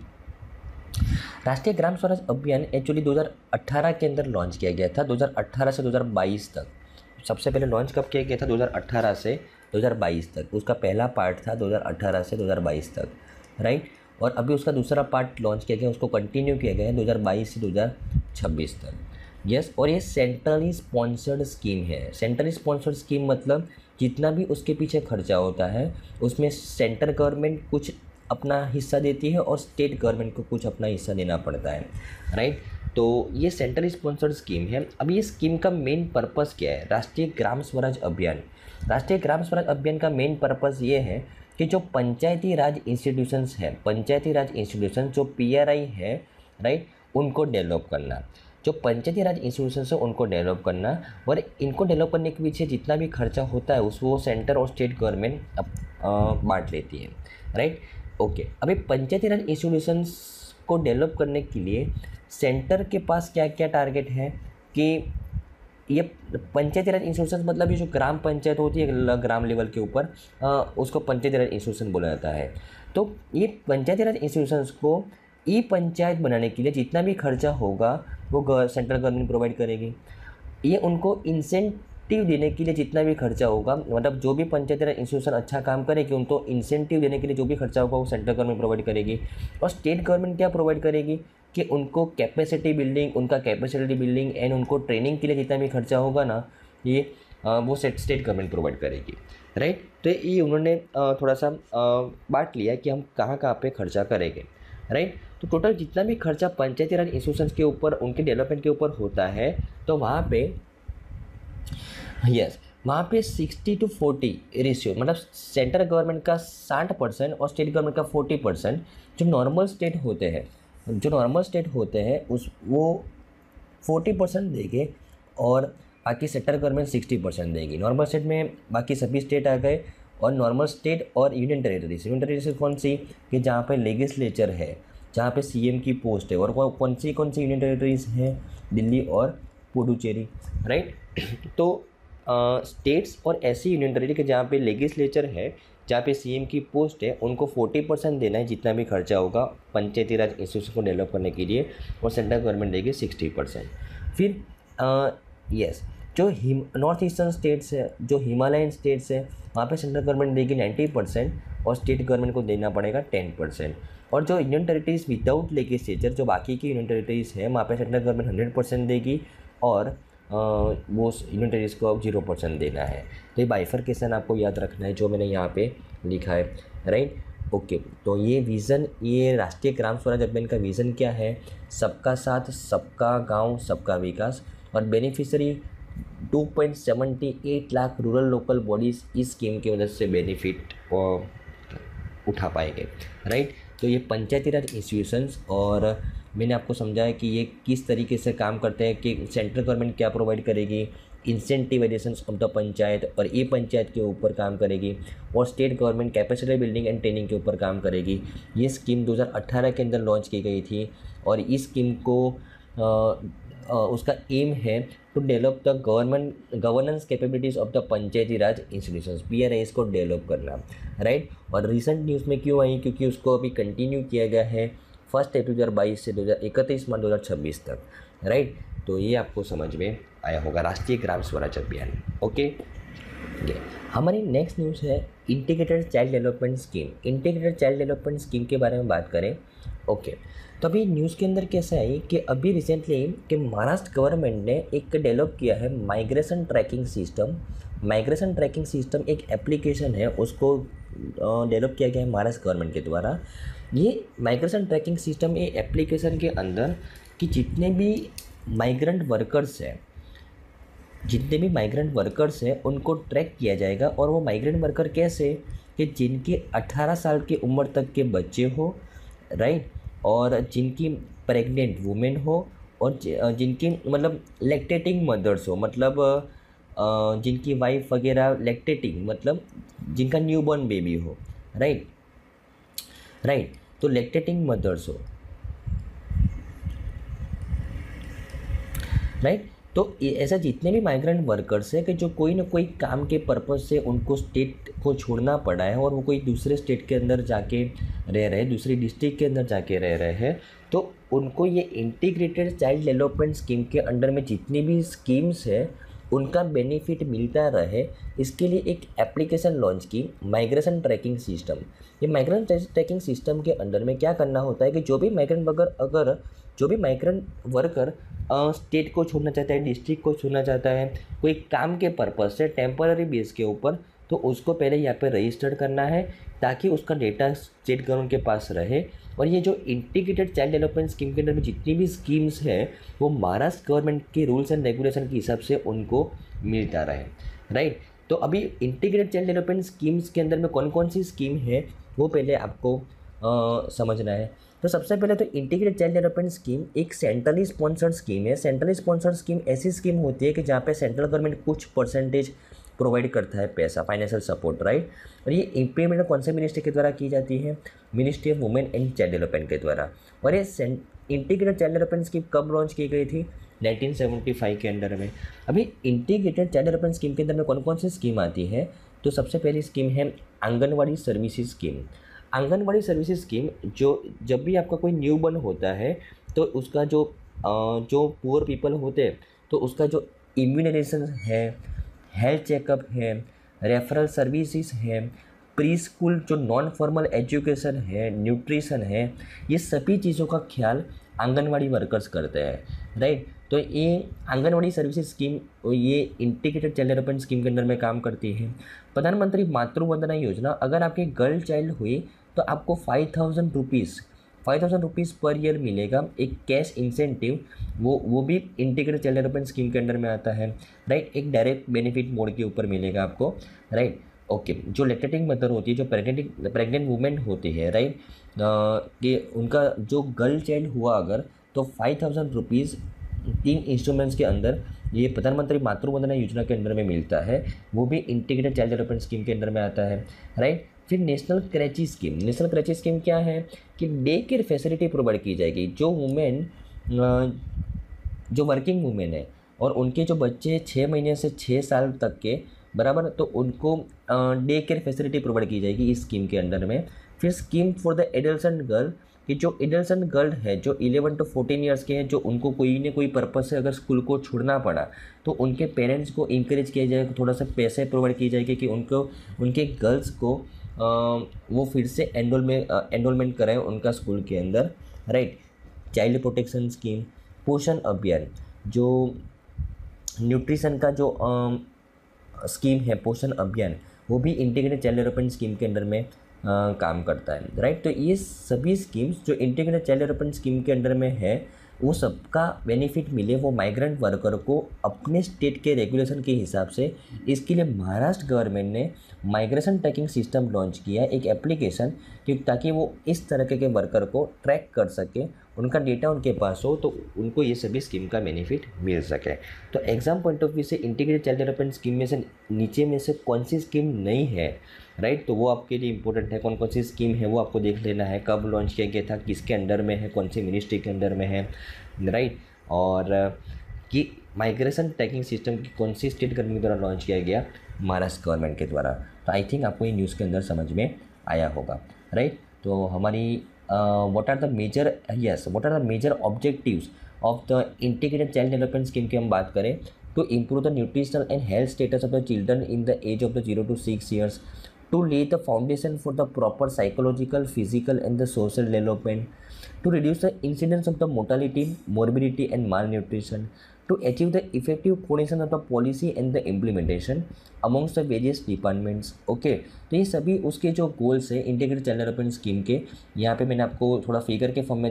राष्ट्रीय ग्राम स्वराज अभियान एक्चुअली दो हज़ार अठारह के अंदर लॉन्च किया गया था, दो हज़ार अठारह से दो हज़ार बाईस तक। सबसे पहले लॉन्च कब किया गया था? दो हज़ार अठारह से दो हज़ार बाईस तक। उसका पहला पार्ट था दो हज़ार अठारह से दो हज़ार बाईस तक, राइट। और अभी उसका दूसरा पार्ट लॉन्च किया गया, उसको कंटिन्यू किया गया है दो हज़ार बाईस से दो हज़ार छब्बीस तक। यस, और ये सेंट्रली स्पॉन्सर्ड स्कीम है। सेंट्रली स्पॉन्सर्ड स्कीम मतलब जितना भी उसके पीछे खर्चा होता है उसमें सेंट्रल गवर्नमेंट कुछ अपना हिस्सा देती है और स्टेट गवर्नमेंट को कुछ अपना हिस्सा देना पड़ता है, राइट। तो ये सेंट्रल स्पॉन्सर्ड स्कीम है। अब ये स्कीम का मेन पर्पस क्या है? राष्ट्रीय ग्राम स्वराज अभियान। राष्ट्रीय ग्राम स्वराज अभियान का मेन पर्पस ये है कि जो पंचायती राज इंस्टीट्यूशंस हैं, पंचायती राज इंस्टीट्यूशन जो पी आर आई है, राइट, उनको डेवलप करना। जो पंचायती राज इंस्टीट्यूशन है उनको डेवलप करना, और इनको डेवलप करने के पीछे जितना भी खर्चा होता है उसको सेंटर और स्टेट गवर्नमेंट बांट लेती है, राइट। ओके, अभी पंचायती राज इंस्टीट्यूशंस को डेवलप करने के लिए सेंटर के पास क्या क्या टारगेट है कि ये पंचायती राज इंस्टीट्यूशन मतलब ये जो ग्राम पंचायत होती है ग्राम लेवल के ऊपर, उसको पंचायती राज इंस्टीट्यूशन बोला जाता है। तो ये पंचायती राज इंस्टीट्यूशंस को ई पंचायत बनाने के लिए जितना भी खर्चा होगा वो सेंट्रल गवर्नमेंट प्रोवाइड करेगी। ये उनको इंसेंटिव देने के लिए जितना भी खर्चा होगा, मतलब जो भी पंचायती राज इंस्टीट्यूशन अच्छा काम करेगी उनको इंसेंटिव देने के लिए जो भी खर्चा होगा वो सेंट्रल गवर्नमेंट प्रोवाइड करेगी। और स्टेट गवर्नमेंट क्या प्रोवाइड करेगी कि उनको कैपेसिटी बिल्डिंग, उनका कैपेसिटी बिल्डिंग एंड उनको ट्रेनिंग के लिए जितना भी खर्चा होगा ना, ये वो स्टेट गवर्नमेंट प्रोवाइड करेगी, राइट। तो ये उन्होंने थोड़ा सा बांट लिया कि हम कहाँ कहाँ पे खर्चा करेंगे, राइट। तो टोटल जितना भी खर्चा पंचायती राज इंस्टीट्यूशंस के ऊपर, उनके डेवलपमेंट के ऊपर होता है, तो वहाँ पे यस वहाँ पे सिक्सटी टू फोर्टी रेशियो, मतलब सेंट्रल गवर्नमेंट का साठ परसेंट और स्टेट गवर्नमेंट का फोर्टी परसेंट जो नॉर्मल स्टेट होते हैं, जो नॉर्मल स्टेट होते हैं उस वो फोर्टी परसेंट देंगे और बाकी सेंट्रल गवर्नमेंट सिक्सटी परसेंट देगी। नॉर्मल स्टेट में बाकी सभी स्टेट आ गए, और नॉर्मल स्टेट और यूनियन टेरिटरीज। यूनियन टेरिटरीज कौन सी? कि जहाँ पे लेजिस्लेचर है, जहाँ पे सीएम की पोस्ट है। और कौन सी कौन सी यूनियन टेरिटरीज हैं? दिल्ली और पुडुचेरी, राइट। तो स्टेट्स और ऐसी यूनियन टेरिटरी के जहाँ पे लेजिस्लेचर है, जहाँ पे सीएम की पोस्ट है, उनको फोर्टी परसेंट देना है जितना भी खर्चा होगा पंचायती राज इंस्टीट्यूशन को डेवलप करने के लिए, और सेंट्रल गवर्नमेंट देगी सिक्सटी परसेंट। फिर यस जो हिम नॉर्थ ईस्टर्न स्टेट्स है, जो हिमालयन स्टेट्स है, वहाँ पे सेंट्रल गवर्नमेंट देगी नाइन्टी परसेंट और स्टेट गवर्नमेंट को देना पड़ेगा टेन परसेंट। और जो यूनियन टेरिटरीज विदाउट लेजिस्लेचर, जो बाकी की यूनियन टेरिटरीज है, वहाँ पे सेंट्रल गवर्नमेंट हंड्रेड परसेंट देगी और आ, वो यूनियन टेरिटरीज को जीरो परसेंट देना है। तो ये बाइफरकेशन आपको याद रखना है जो मैंने यहाँ पे लिखा है, राइट। ओके, तो ये विज़न, ये राष्ट्रीय ग्राम स्वराज अभियान का विज़न क्या है? सबका साथ, सबका गांव, सबका विकास। और beneficiary two point seven eight lakh rural local bodies इस स्कीम की वजह से बेनिफिट उठा पाएंगे, राइट। तो ये पंचायती राज इंस्टीट्यूशंस, और मैंने आपको समझाया कि ये किस तरीके से काम करते हैं, कि सेंट्रल गवर्नमेंट क्या प्रोवाइड करेगी, इंसेंटिवाइजेशंस ऑफ द पंचायत, और ये पंचायत के ऊपर काम करेगी, और state government capacity building and training के ऊपर काम करेगी। ये स्कीम दो हज़ार अठारह के अंदर लॉन्च की गई थी, और इस स्कीम को आ, आ, उसका एम है to develop the government governance capabilities of the panchayati raj institutions, PRIs को डेवलप करना, राइट। और रिसेंट न्यूज़ में क्यों आई? क्योंकि उसको अभी कंटिन्यू किया गया है फर्स्ट अप्रैल दो हज़ार बाईस से दो हज़ार इकतीस मार्च दो हज़ार छब्बीस तक, राइट। तो ये आपको समझ में आया होगा राष्ट्रीय ग्राम स्वराज अभियान। ओके, हमारी नेक्स्ट न्यूज़ है integrated child development scheme. Integrated child development scheme के बारे में बात करें, ओके। तो अभी न्यूज़ के अंदर कैसा है कि अभी रिसेंटली कि महाराष्ट्र गवर्नमेंट ने एक डेवलप किया है migration tracking system. Migration tracking system एक एप्लीकेशन है, उसको डेवलप किया गया है महाराष्ट्र गवर्नमेंट के द्वारा। ये माइग्रेशन ट्रैकिंग सिस्टम, ये एप्लीकेशन के अंदर कि जितने भी माइग्रेंट वर्कर्स हैं जितने भी माइग्रेंट वर्कर्स हैं उनको ट्रैक किया जाएगा। और वो माइग्रेंट वर्कर कैसे, कि जिनके अठारह साल की उम्र तक के बच्चे हो, राइट, और जिनकी प्रेग्नेंट वुमेन हो, और जिनकी मतलब लैक्टेटिंग मदर्स हो, मतलब जिनकी वाइफ वगैरह लैक्टेटिंग, मतलब जिनका न्यूबॉर्न बेबी हो, राइट राइट तो लैक्टेटिंग मदर्स हो, राइट। तो ऐसा जितने भी माइग्रेंट वर्कर्स हैं कि जो कोई ना कोई काम के पर्पज़ से उनको स्टेट को छोड़ना पड़ा है और वो कोई दूसरे स्टेट के अंदर जाके रह रहे हैं, दूसरी डिस्ट्रिक्ट के अंदर जाके रह रहे हैं, तो उनको ये इंटीग्रेटेड चाइल्ड डेवलपमेंट स्कीम के अंडर में जितनी भी स्कीम्स है उनका बेनिफिट मिलता रहे, इसके लिए एक एप्लीकेशन लॉन्च की, माइग्रेशन ट्रैकिंग सिस्टम। ये माइग्रेशन ट्रैकिंग सिस्टम के अंडर में क्या करना होता है कि जो भी माइग्रेंट वर्कर अगर जो भी माइग्रेंट वर्कर स्टेट को छोड़ना चाहता है, डिस्ट्रिक्ट को छोड़ना चाहता है कोई काम के पर्पज़ से टेम्पररी बेस के ऊपर, तो उसको पहले यहाँ पे रजिस्टर्ड करना है ताकि उसका डेटा स्टेट गवर्नमेंट के पास रहे। और ये जो इंटीग्रेटेड चाइल्ड डेवलपमेंट स्कीम के अंदर में जितनी भी स्कीम्स हैं वो महाराष्ट्र गवर्नमेंट के रूल्स एंड रेगुलेशन के हिसाब से उनको मिलता रहे, राइट। तो अभी इंटीग्रेटेड चाइल्ड डेवलपमेंट स्कीम्स के अंदर में कौन कौन सी स्कीम है वो पहले आपको आ, समझना है। तो सबसे पहले तो इंटीग्रेटेड चाइल्ड डेवलपमेंट स्कीम एक सेंट्रली स्पॉन्सर्ड स्कीम है। सेंट्रली स्पॉन्सर्ड स्कीम ऐसी स्कीम होती है कि जहाँ पे सेंट्रल गवर्नमेंट कुछ परसेंटेज प्रोवाइड करता है पैसा, फाइनेंशियल सपोर्ट, राइट। और ये इम्प्लीमेंट कौन से मिनिस्ट्री के द्वारा की जाती है? Ministry of women and child development के द्वारा। और ये इंटीग्रेटेड चाइल्ड डेवलपमेंट स्कीम कब लॉन्च की गई थी? नाइनटीन सेवेंटी फाइव के अंडर में। अभी इंटीग्रेटेड चाइल्ड डेवलपमेंट स्कीम के अंदर में कौन कौन सी स्कीम आती है? तो सबसे पहली स्कीम है anganwadi services scheme. Anganwadi services scheme, जो जब भी आपका कोई न्यू बर्न होता है तो उसका जो जो पुअर पीपल होते हैं तो उसका जो इम्यूनाइजेशन है, हेल्थ चेकअप है, रेफरल सर्विसेज है, प्री स्कूल जो नॉन फॉर्मल एजुकेशन है, न्यूट्रिशन है, ये सभी चीज़ों का ख्याल आंगनवाड़ी वर्कर्स करते हैं, राइट। तो ये आंगनवाड़ी सर्विसेज स्कीम ये इंटीग्रेटेड चाइल्ड डेवलपमेंट स्कीम के अंदर में काम करती है। प्रधानमंत्री मातृ वंदना योजना, अगर आपकी गर्ल चाइल्ड हुई तो आपको five thousand rupees five thousand rupees per year मिलेगा, एक कैश इंसेंटिव, वो वो भी इंटीग्रेटेड चाइल्ड डेवलपमेंट स्कीम के अंडर में आता है, राइट। एक डायरेक्ट बेनिफिट मोड के ऊपर मिलेगा आपको, राइट। ओके, जो लैक्टेटिंग मदर होती है, जो प्रेगनेंट प्रेग्नेंट वुमेन होती है, राइट, कि उनका जो गर्ल चाइल्ड हुआ अगर तो फाइव थाउजेंड रुपीज़ तीन इंस्ट्रूमेंट्स के अंदर ये प्रधानमंत्री मातृ वंदना योजना के अंदर में मिलता है, वो भी इंटीग्रेटेड चाइल्ड डेवलपमेंट स्कीम के अंदर में आता है, राइट। फिर national creche scheme. National creche scheme क्या है कि डे केयर फैसिलिटी प्रोवाइड की जाएगी। जो वुमेन जो वर्किंग वुमेन है और उनके जो बच्चे छः महीने से छः साल तक के बराबर, तो उनको डे केयर फैसिलिटी प्रोवाइड की जाएगी इस स्कीम के अंडर में। फिर scheme for the adult girl, कि जो एडल्ट गर्ल है जो इलेवन टू फोर्टीन ईयर्स के हैं, जो उनको कोई ना कोई पर्पज़ से अगर स्कूल को छोड़ना पड़ा तो उनके पेरेंट्स को इंकरेज किया जाएगा, थोड़ा सा पैसे प्रोवाइड किए जाएंगे कि उनको उनके गर्ल्स को आ, वो फिर से एनरोल में एनरोलमेंट कराएं उनका स्कूल के अंदर, राइट। चाइल्ड प्रोटेक्शन स्कीम, पोषण अभियान, जो न्यूट्रिशन का जो आ, स्कीम है पोषण अभियान, वो भी इंटीग्रेटेड चाइल्ड डेवलपमेंट स्कीम के अंडर में आ, काम करता है, राइट। तो ये सभी स्कीम्स जो इंटीग्रेटेड चाइल्ड डेवलपमेंट स्कीम के अंडर में है, वो सबका बेनिफिट मिले वो माइग्रेंट वर्कर को अपने स्टेट के रेगुलेशन के हिसाब से। इसके लिए महाराष्ट्र गवर्नमेंट ने माइग्रेशन ट्रैकिंग सिस्टम लॉन्च किया है, एक एप्लीकेशन, कि ताकि वो इस तरह के वर्कर को ट्रैक कर सके, उनका डेटा उनके पास हो, तो उनको ये सभी स्कीम का बेनिफिट मिल सके। तो एग्जाम पॉइंट ऑफ व्यू से इंटीग्रेटेड चाइल्ड डेवलपमेंट स्कीम में से नीचे में से कौन सी स्कीम नहीं है, राइट, तो वो आपके लिए इंपॉर्टेंट है। कौन कौन सी स्कीम है वो आपको देख लेना है, कब लॉन्च किया गया था, किसके अंडर में है, कौन सी मिनिस्ट्री के अंडर में है, राइट। और कि माइग्रेशन ट्रैकिंग सिस्टम की कौन सी स्टेट गवर्नमेंट द्वारा लॉन्च किया गया, महाराष्ट्र गवर्नमेंट के द्वारा। तो आई थिंक आपको ये न्यूज़ के अंदर समझ में आया होगा, राइट। तो हमारी what are the major yes what are the major objectives of the integrated child development scheme की हम बात करें to improve the nutritional and health status of the children in the age of the zero to six years, to lay the foundation for the proper psychological, physical and the social development, to reduce the incidence of the mortality, morbidity and malnutrition, to achieve the effective coordination of the policy and the implementation amongst the various departments। Okay, तो ये सभी उसके जो goals है integrated child development scheme के, यहाँ पे मैंने आपको थोड़ा फिगर के फॉर्म में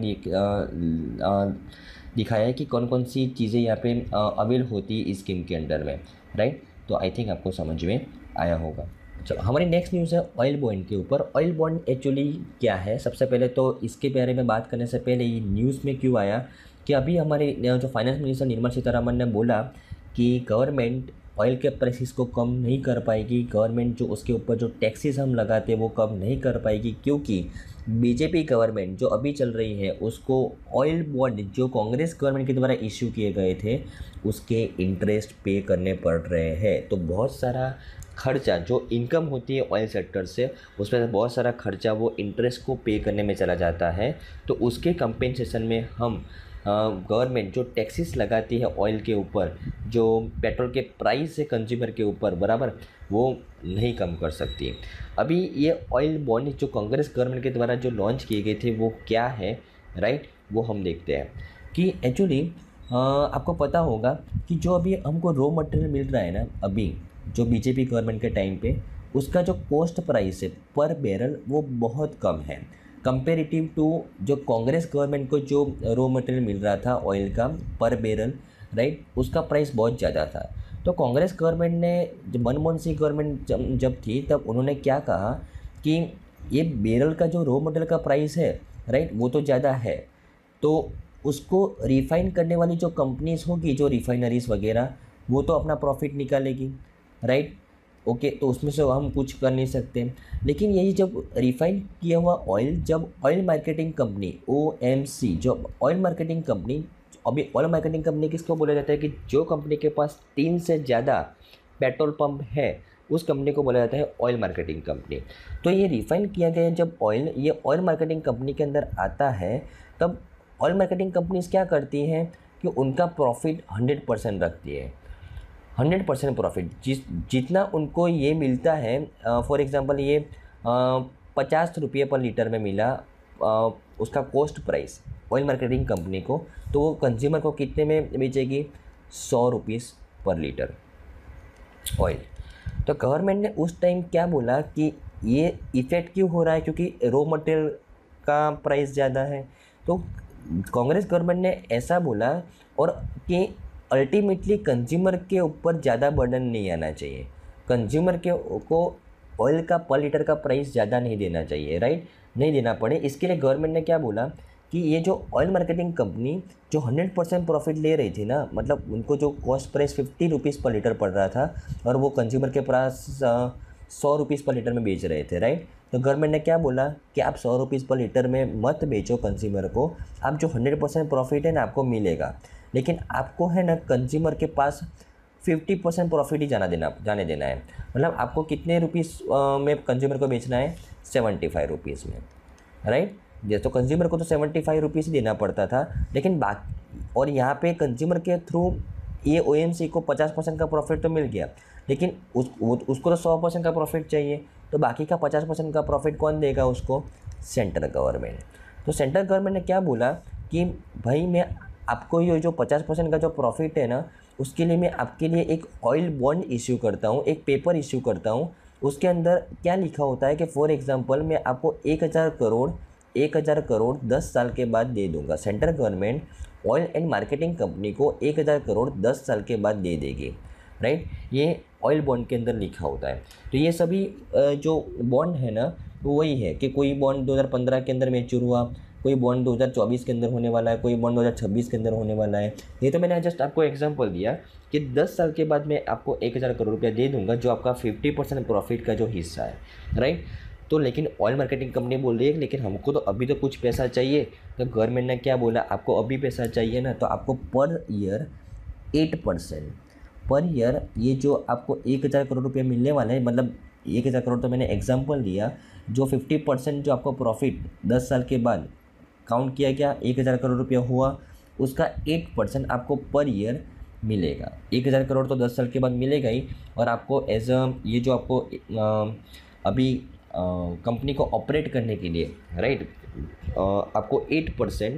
दिखाया है कि कौन कौन सी चीज़ें यहाँ पे अवेल होती है इस स्कीम के अंडर में, राइट। तो आई थिंक आपको समझ में आया होगा। चलो हमारी नेक्स्ट न्यूज़ है ऑयल बॉन्ड के ऊपर। ऑयल बॉन्ड एक्चुअली क्या है, सबसे पहले तो इसके बारे में बात करने से पहले ये न्यूज़ में क्यों आया कि अभी हमारे जो फाइनेंस मिनिस्टर निर्मला सीतारमण ने बोला कि गवर्नमेंट ऑयल के प्राइसेस को कम नहीं कर पाएगी, गवर्नमेंट जो उसके ऊपर जो टैक्सेस हम लगाते हैं वो कम नहीं कर पाएगी, क्योंकि बीजेपी गवर्नमेंट जो अभी चल रही है उसको ऑयल बॉन्ड जो कांग्रेस गवर्नमेंट के द्वारा इश्यू किए गए थे उसके इंटरेस्ट पे करने पड़ रहे हैं। तो बहुत सारा खर्चा जो इनकम होती है ऑयल सेक्टर से, उसमें से बहुत सारा खर्चा वो इंटरेस्ट को पे करने में चला जाता है। तो उसके कंपेंसेशन में हम गवर्नमेंट जो टैक्सेस लगाती है ऑयल के ऊपर, जो पेट्रोल के प्राइस है कंज्यूमर के ऊपर बराबर, वो नहीं कम कर सकती। अभी ये ऑयल बॉन्ड जो कांग्रेस गवर्नमेंट के द्वारा जो लॉन्च किए गए थे वो क्या है, राइट, वो हम देखते हैं कि एक्चुअली आपको पता होगा कि जो अभी हमको रॉ मटेरियल मिल रहा है ना, अभी जो बीजेपी गवर्नमेंट के टाइम पे उसका जो कॉस्ट प्राइस है पर बैरल वो बहुत कम है कंपेरेटिव टू जो कांग्रेस गवर्नमेंट को जो रॉ मटेरियल मिल रहा था ऑयल का पर बैरल, राइट, उसका प्राइस बहुत ज़्यादा था। तो कांग्रेस गवर्नमेंट ने जब मनमोहन सिंह गवर्नमेंट जब जब थी तब उन्होंने क्या कहा कि ये बैरल का जो रॉ मटेरियल का प्राइस है, राइट, वो तो ज़्यादा है, तो उसको रिफ़ाइन करने वाली जो कंपनीज होगी, जो रिफाइनरीज वगैरह, वो तो अपना प्रॉफिट निकालेगी, राइट, ओके, तो उसमें से हम कुछ कर नहीं सकते। लेकिन यही जब रिफ़ाइन किया हुआ ऑयल, जब oil marketing company O M C, जो ऑयल मार्केटिंग कंपनी, अभी ऑयल मार्केटिंग कंपनी किसको बोला जाता है कि जो कंपनी के पास तीन से ज़्यादा पेट्रोल पंप है उस कंपनी को बोला जाता है ऑयल मार्केटिंग कंपनी। तो ये रिफ़ाइन किया गया जब ऑयल ये ऑयल मार्केटिंग कंपनी के अंदर आता है, तब ऑयल मार्केटिंग कंपनीज क्या करती हैं कि उनका प्रॉफिट हंड्रेड परसेंट रखती है, हंड्रेड परसेंट प्रॉफिट। जिस जितना उनको ये मिलता है, फॉर एग्ज़ाम्पल ये पचास रुपये पर लीटर में मिला आ, उसका cost price oil marketing company को, तो वो कंज्यूमर को कितने में बेचेगी, सौ रुपीज़ पर लीटर ऑयल। तो गवर्नमेंट ने उस टाइम क्या बोला कि ये इफ़ेक्ट क्यों हो रहा है, क्योंकि रॉ मटेरियल का प्राइस ज़्यादा है। तो कांग्रेस गवर्नमेंट ने ऐसा बोला और कि अल्टीमेटली कंज्यूमर के ऊपर ज़्यादा बर्डन नहीं आना चाहिए, कंज्यूमर के को ऑयल का पर लीटर का प्राइस ज़्यादा नहीं देना चाहिए, राइट, नहीं देना पड़े। इसके लिए गवर्नमेंट ने क्या बोला कि ये जो ऑयल मार्केटिंग कंपनी जो हंड्रेड परसेंट प्रॉफिट ले रही थी ना, मतलब उनको जो cost price fifty rupees per litre पड़ रहा था और वो कंज्यूमर के पास सौ रुपीज़ पर लीटर में बेच रहे थे, राइट। तो गवर्नमेंट ने क्या बोला कि आप सौ रुपीज़ पर लीटर में मत बेचो कंज्यूमर को, आप जो हंड्रेड परसेंट प्रॉफिट है ना आपको मिलेगा। लेकिन आपको है ना कंज्यूमर के पास फिफ्टी परसेंट प्रॉफिट ही जाना देना जाने देना है। मतलब आपको कितने रुपीस में कंज्यूमर को बेचना है, सेवेंटी फाइव रुपीज़ में, राइट। जैसे तो कंज्यूमर को तो सेवेंटी फाइव रुपीज़ ही देना पड़ता था, लेकिन बाकी और यहाँ पे कंज्यूमर के थ्रू ये ओ एम सी को पचास परसेंट का प्रॉफिट तो मिल गया, लेकिन उस वो उसको तो सौ परसेंट का प्रॉफिट चाहिए, तो बाकी का पचास परसेंट का प्रॉफिट कौन देगा उसको, सेंट्रल गवर्नमेंट। तो सेंट्रल गवर्नमेंट ने क्या बोला कि भाई मैं आपको ये जो पचास परसेंट का जो प्रॉफिट है ना, उसके लिए मैं आपके लिए एक ऑयल बॉन्ड इश्यू करता हूँ, एक पेपर इश्यू करता हूँ। उसके अंदर क्या लिखा होता है कि फॉर एग्जांपल मैं आपको एक हज़ार करोड़ एक हज़ार करोड़ दस साल के बाद दे दूंगा। Central government oil and marketing company को एक हज़ार करोड़ दस साल के बाद दे देगी, राइट। ये ऑयल बॉन्ड के अंदर लिखा होता है। तो ये सभी जो बॉन्ड है ना, वो वही है कि कोई बॉन्ड दो हज़ार पंद्रह के अंदर मैच्योर हुआ, कोई बॉन्ड दो हज़ार चौबीस के अंदर होने वाला है, कोई बॉन्ड दो हज़ार छब्बीस के अंदर होने वाला है। ये तो मैंने जस्ट आपको एग्जांपल दिया कि दस साल के बाद मैं आपको एक हज़ार करोड़ रुपया दे दूंगा, जो आपका फिफ्टी परसेंट प्रॉफिट का जो हिस्सा है, राइट। तो लेकिन ऑयल मार्केटिंग कंपनी बोल रही है लेकिन हमको तो अभी तो कुछ पैसा चाहिए। तो गवर्नमेंट ने क्या बोला, आपको अभी पैसा चाहिए ना, तो आपको per year eight percent per year ये जो आपको एक हज़ार करोड़ रुपये मिलने वाला है, मतलब एक हज़ार करोड़ तो मैंने एग्जांपल दिया, जो फिफ्टी परसेंट जो आपको प्रॉफिट दस साल के बाद काउंट किया गया एक हज़ार करोड़ रुपया हुआ, उसका एट परसेंट आपको पर ईयर मिलेगा। एक हज़ार करोड़ तो दस साल के बाद मिलेगा ही, और आपको एज अ ये जो आपको आ, अभी कंपनी को ऑपरेट करने के लिए, राइट, आपको एट परसेंट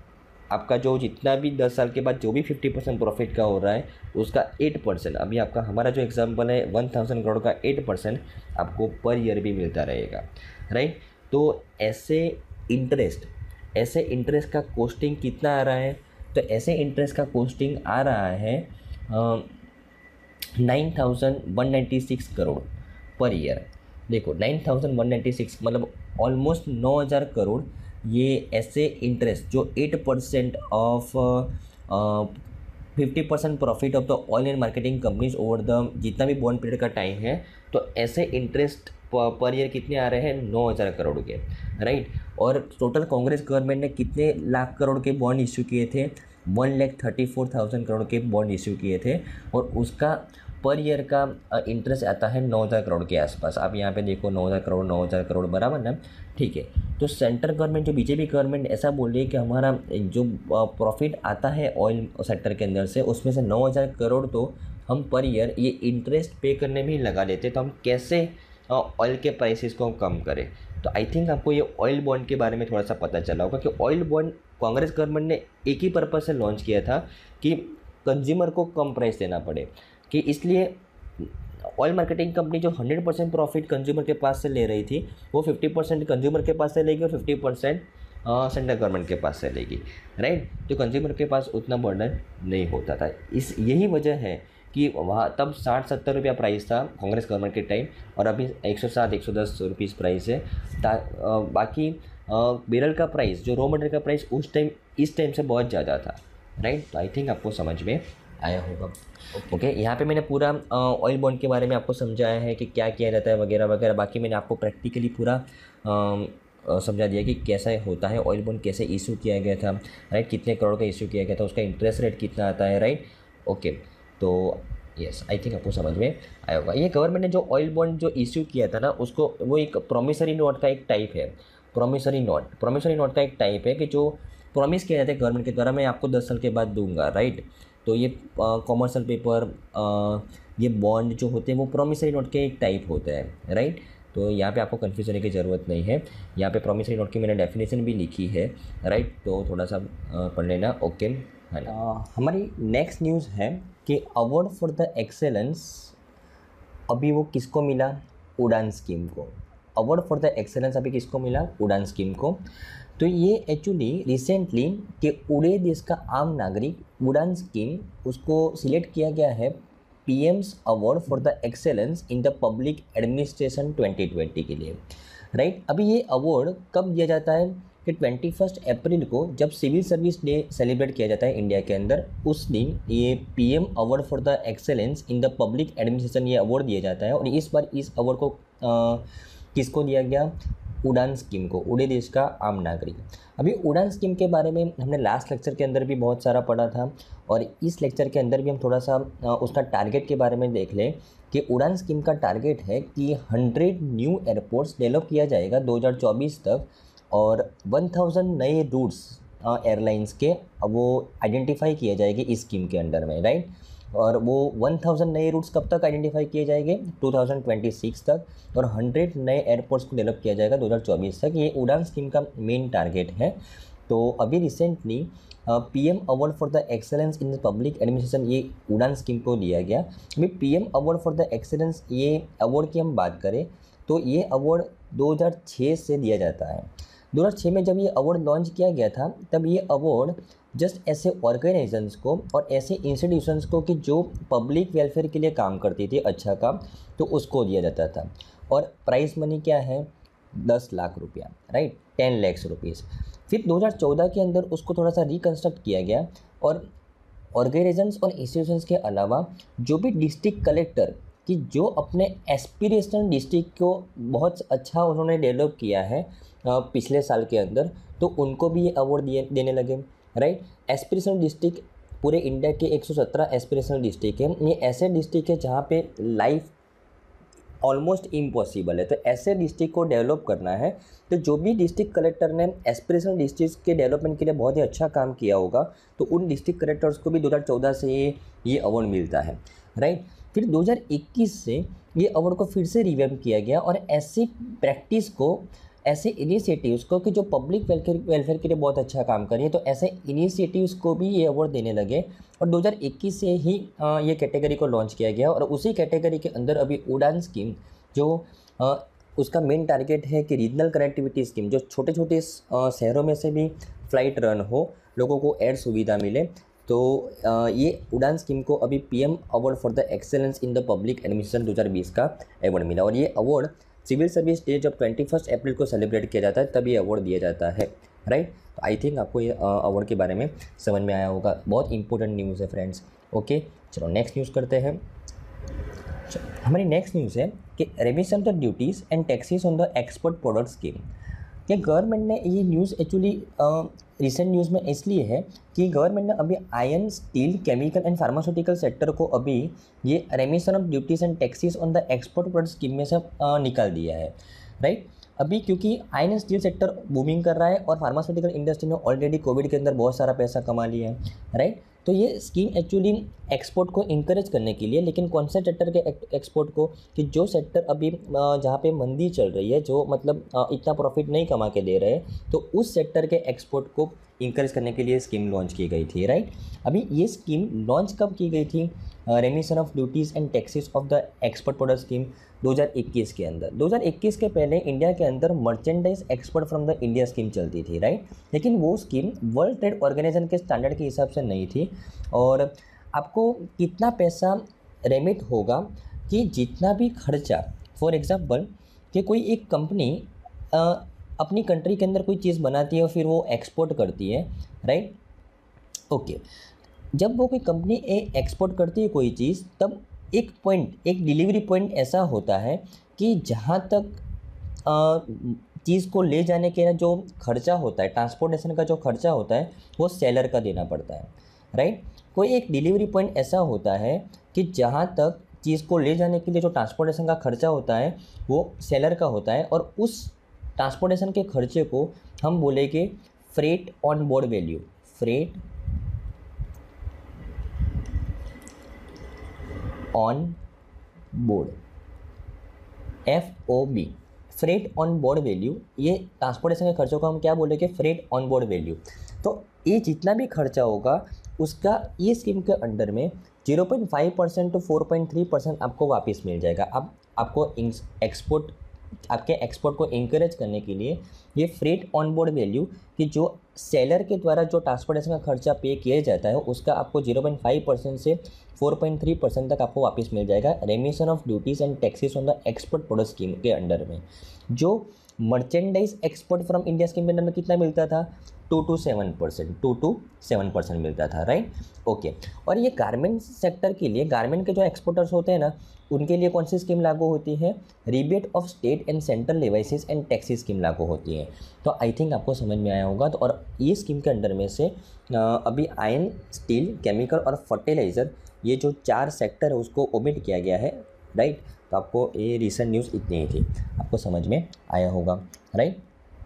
आपका जो जितना भी दस साल के बाद जो भी फिफ्टी परसेंट प्रॉफिट का हो रहा है उसका एट परसेंट, अभी आपका हमारा जो एग्जांपल है वन थाउजेंड करोड़ का एट परसेंट आपको पर ईयर भी मिलता रहेगा, राइट। तो ऐसे इंटरेस्ट ऐसे इंटरेस्ट का कॉस्टिंग कितना आ रहा है, तो ऐसे इंटरेस्ट का कॉस्टिंग आ रहा है nine thousand one ninety six crore per year. देखो nine thousand one ninety six मतलब ऑलमोस्ट नौ हज़ार करोड़ ये ऐसे इंटरेस्ट जो eight percent of fifty percent profit of the oil and marketing companies over the जितना भी बॉन्ड पीरियड का टाइम है, तो ऐसे इंटरेस्ट पर ईयर कितने आ रहे हैं, नौ हज़ार करोड़ के, राइट। और टोटल कांग्रेस गवर्नमेंट ने कितने लाख करोड़ के बॉन्ड इश्यू किए थे, one lakh thirty four thousand crore के बॉन्ड इश्यू किए थे, और उसका पर ईयर का इंटरेस्ट आता है नौ हज़ार करोड़ के आसपास। आप यहाँ पे देखो नौ हज़ार करोड़ नौ हज़ार करोड़ बराबर ना, ठीक है। तो सेंट्रल गवर्नमेंट जो बीजेपी गवर्नमेंट ऐसा बोल रही है कि हमारा जो प्रॉफिट आता है ऑयल सेक्टर के अंदर से, उसमें से नौ हज़ार करोड़ तो हम पर ईयर ये इंटरेस्ट पे करने में ही लगा देते, तो हम कैसे ऑयल के प्राइसेस को कम करें। तो आई थिंक आपको ये ऑयल बॉन्ड के बारे में थोड़ा सा पता चला होगा कि ऑयल बॉन्ड कांग्रेस गवर्नमेंट ने एक ही पर्पज से लॉन्च किया था कि कंज्यूमर को कम प्राइस देना पड़े, कि इसलिए ऑयल मार्केटिंग कंपनी जो हंड्रेड परसेंट प्रॉफिट कंज्यूमर के पास से ले रही थी, वो फिफ्टी परसेंट कंज्यूमर के पास से लेगी और फिफ्टी परसेंट सेंट्रल गवर्नमेंट के पास से लेगी, राइट। तो कंज्यूमर के पास उतना बर्डन नहीं होता था। इस यही वजह है कि वहाँ तब साठ सत्तर रुपया प्राइस था कांग्रेस गवर्नमेंट के टाइम, और अभी एक सौ सात एक सौ दस रुपीज़ प्राइस है। बाकी बैरल का प्राइस जो रॉ मटेरियल का प्राइस उस टाइम इस टाइम से बहुत ज़्यादा था, राइट। तो आई थिंक आपको समझ में आया होगा। ओके okay, यहाँ पे मैंने पूरा ऑयल बॉन्ड के बारे में आपको समझाया है कि क्या किया जाता है वगैरह वगैरह। बाकी मैंने आपको प्रैक्टिकली पूरा आ, समझा दिया कि कैसा होता है ऑयल बॉन्ड, कैसे इशू किया गया था, राइट, कितने करोड़ का इशू किया गया था, उसका इंटरेस्ट रेट कितना आता है, राइट। ओके, तो यस आई थिंक आपको समझ में आया होगा। ये गवर्नमेंट ने जो ऑयल बॉन्ड जो इशू किया था ना, उसको वो एक प्रोमिसरी नोट का एक टाइप है। प्रोमिसरी नोट प्रोमिसरी नोट का एक टाइप है कि जो प्रॉमिस किया जाता है गवर्नमेंट के द्वारा, मैं आपको दस साल के बाद दूंगा, राइट। तो ये कॉमर्शियल पेपर, ये बॉन्ड जो होते हैं वो प्रॉमिसरी नोट के एक टाइप होते हैं, राइट। तो यहाँ पे आपको कन्फ्यूज होने की ज़रूरत नहीं है। यहाँ पे प्रॉमिसरी नोट की मैंने डेफिनेशन भी लिखी है, राइट, तो थोड़ा सा पढ़ लेना, ओके है ना। हमारी नेक्स्ट न्यूज़ है कि अवार्ड फॉर द एक्सेलेंस अभी वो किसको मिला, उड़ान स्कीम को। अवार्ड फॉर द एक्सेलेंस अभी किसको मिला, उड़ान स्कीम को। तो ये एक्चुअली रिसेंटली कि उड़े देश का आम नागरिक उड़ान स्कीम, उसको सिलेक्ट किया गया है PM's award for the excellence in the public administration twenty twenty के लिए, राइट। अभी ये अवार्ड कब दिया जाता है कि ट्वेंटी फर्स्ट अप्रैल को जब सिविल सर्विस डे सेलिब्रेट किया जाता है इंडिया के अंदर, उस दिन ये PM award for the excellence in the public administration ये अवार्ड दिया जाता है। और इस बार इस अवार्ड को आ, किसको दिया गया, उड़ान स्कीम को, उड़े देश का आम नागरिक। अभी उड़ान स्कीम के बारे में हमने लास्ट लेक्चर के अंदर भी बहुत सारा पढ़ा था और इस लेक्चर के अंदर भी हम थोड़ा सा उसका टारगेट के बारे में देख लें कि उड़ान स्कीम का टारगेट है कि हंड्रेड न्यू एयरपोर्ट्स डेवलप किया जाएगा दो हज़ार चौबीस तक और वन थाउजेंड नए रूट्स एयरलाइंस के वो आइडेंटिफाई किए जाएंगे इस स्कीम के अंडर में, राइट। और वो वन थाउजेंड नए रूट्स कब तक आइडेंटिफाई किए जाएंगे, टू थाउजेंड ट्वेंटी सिक्स तक, और हंड्रेड नए एयरपोर्ट्स को डेवलप किया जाएगा दो हज़ार चौबीस तक। ये उड़ान स्कीम का मेन टारगेट है। तो अभी recently PM award for the excellence in the public administration ये उड़ान स्कीम को दिया गया। अभी PM award for the excellence ये अवार्ड की हम बात करें तो ये अवार्ड दो हज़ार छह से दिया जाता है। दो हज़ार छह में जब ये अवार्ड लॉन्च किया गया था तब ये अवार्ड जस्ट ऐसे ऑर्गेनाइजेशंस को और ऐसे इंस्टीट्यूशंस को कि जो पब्लिक वेलफेयर के लिए काम करती थी, अच्छा काम, तो उसको दिया जाता था। और प्राइस मनी क्या है, दस लाख रुपया, राइट, टेन लैक्स रुपीज़। फिर दो हज़ार चौदह के अंदर उसको थोड़ा सा रिकन्स्ट्रक्ट किया गया और ऑर्गेनाइजेशंस और इंस्टीट्यूशंस के अलावा जो भी डिस्ट्रिक्ट कलेक्टर कि जो अपने एस्पिरेशनल डिस्ट्रिक्ट को बहुत अच्छा उन्होंने डेवलप किया है पिछले साल के अंदर, तो उनको भी ये अवार्ड दिए देने लगे, राइट। एस्पिरेशनल डिस्ट्रिक्ट पूरे इंडिया के एक सौ सत्रह एस्पिरेशनल डिस्ट्रिक्ट है। ये ऐसे डिस्ट्रिक्ट है जहाँ पे लाइफ ऑलमोस्ट इम्पॉसिबल है, तो ऐसे डिस्ट्रिक्ट को डेवलप करना है। तो जो भी डिस्ट्रिक्ट कलेक्टर ने एस्पिरेशनल डिस्ट्रिक्ट के डेवलपमेंट के लिए बहुत ही अच्छा काम किया होगा तो उन डिस्ट्रिक्ट कलेक्टर्स को भी दो हज़ार चौदह से ये ये अवार्ड मिलता है, राइट। फिर दो हज़ार इक्कीस से ये अवार्ड को फिर से रिवैम्प किया गया और ऐसी प्रैक्टिस को, ऐसे इनिशिएटिव्स को कि जो पब्लिक वेलफेयर वेलफेयर के लिए बहुत अच्छा काम करें, तो ऐसे इनिशिएटिव्स को भी ये अवार्ड देने लगे। और दो हज़ार इक्कीस से ही ये कैटेगरी को लॉन्च किया गया और उसी कैटेगरी के अंदर अभी उड़ान स्कीम जो आ, उसका मेन टारगेट है कि रीजनल कनेक्टिविटी स्कीम, जो छोटे छोटे शहरों में से भी फ्लाइट रन हो, लोगों को एयर सुविधा मिले, तो ये उड़ान स्कीम को अभी PM award for the excellence in the public administration दो हज़ार बीस का अवार्ड मिला। और ये अवार्ड सिविल सर्विस डे जब ट्वेंटी फर्स्ट अप्रैल को सेलिब्रेट किया जाता है तब ये अवार्ड दिया जाता है, राइट। तो आई थिंक आपको ये अवार्ड के बारे में समझ में आया होगा। बहुत इंपॉर्टेंट न्यूज़ है फ्रेंड्स। ओके, चलो नेक्स्ट न्यूज़ करते हैं। हमारी नेक्स्ट न्यूज़ है कि remission the duties and taxes on the export product scheme. ये गवर्नमेंट ने ये न्यूज़ एक्चुअली रिसेंट न्यूज़ में इसलिए है कि गवर्नमेंट ने अभी iron, steel, chemical and pharmaceutical sector को अभी ये remission of duties and taxes on the export product scheme में से uh, निकाल दिया है, राइट। अभी क्योंकि iron and steel sector booming कर रहा है और फार्मास्यूटिकल इंडस्ट्री ने ऑलरेडी कोविड के अंदर बहुत सारा पैसा कमा लिया है, राइट। तो ये स्कीम एक्चुअली एक्सपोर्ट को इंकरेज करने के लिए, लेकिन कौन से सेक्टर के एक्सपोर्ट को, कि जो सेक्टर अभी जहाँ पे मंदी चल रही है, जो मतलब इतना प्रॉफिट नहीं कमा के दे रहे, तो उस सेक्टर के एक्सपोर्ट को इंकरेज करने के लिए स्कीम लॉन्च की गई थी, राइट। अभी ये स्कीम लॉन्च कब की गई थी, remission of duties and taxes of the export product scheme दो हज़ार इक्कीस के अंदर। दो हज़ार इक्कीस के पहले इंडिया के अंदर merchandise export from the India scheme चलती थी, राइट। लेकिन वो स्कीम वर्ल्ड ट्रेड ऑर्गेनाइजेशन के स्टैंडर्ड के हिसाब से नहीं थी और आपको कितना पैसा रेमिट होगा कि जितना भी खर्चा, फॉर एग्जांपल कि कोई एक कंपनी अपनी कंट्री के अंदर कोई चीज़ बनाती है और फिर वो एक्सपोर्ट करती है, राइट। ओके, जब वो कोई कंपनी एक्सपोर्ट करती है कोई चीज़, तब एक पॉइंट, एक डिलीवरी पॉइंट ऐसा होता है कि जहाँ तक चीज़ को ले जाने के जो खर्चा होता है, ट्रांसपोर्टेशन का जो खर्चा होता है, वो सेलर का देना पड़ता है, राइट। कोई एक डिलीवरी पॉइंट ऐसा होता है कि जहाँ तक चीज़ को ले जाने के लिए जो ट्रांसपोर्टेशन का खर्चा होता है वो सेलर का होता है और उस ट्रांसपोर्टेशन के खर्चे को हम बोलेंगे freight on board value, freight on board, F O B, freight on board value. ये ट्रांसपोर्टेशन के खर्चों को हम क्या बोलेंगे, फ्रेट ऑन बोर्ड वैल्यू। तो ये जितना भी खर्चा होगा उसका ये स्कीम के अंडर में zero point five percent to four point three percent आपको वापस मिल जाएगा। अब आपको एक्सपोर्ट, आपके एक्सपोर्ट को इंकरेज करने के लिए ये फ्रेट ऑन बोर्ड वैल्यू कि जो सेलर के द्वारा जो ट्रांसपोर्टेशन का खर्चा पे किया जाता है उसका आपको ज़ीरो पॉइंट फाइव परसेंट से फोर पॉइंट थ्री परसेंट तक आपको वापस मिल जाएगा remission of duties and taxes on the export product scheme के अंडर में। जो merchandise export from India scheme के अंदर में कितना मिलता था, two to seven percent two to seven percent मिलता था, राइट। ओके, और ये गारमेंट सेक्टर के लिए, गारमेंट के जो एक्सपोर्टर्स होते हैं ना, उनके लिए कौन सी स्कीम लागू होती है, rebate of state and central levies and taxes scheme लागू होती है। तो आई थिंक आपको समझ में आया होगा। तो और ये स्कीम के अंडर में से अभी आयरन, स्टील, केमिकल और फर्टिलाइज़र, ये जो चार सेक्टर है उसको ओमिट किया गया है, राइट। तो आपको ये रिसेंट न्यूज़ इतनी ही थी, आपको समझ में आया होगा, राइट।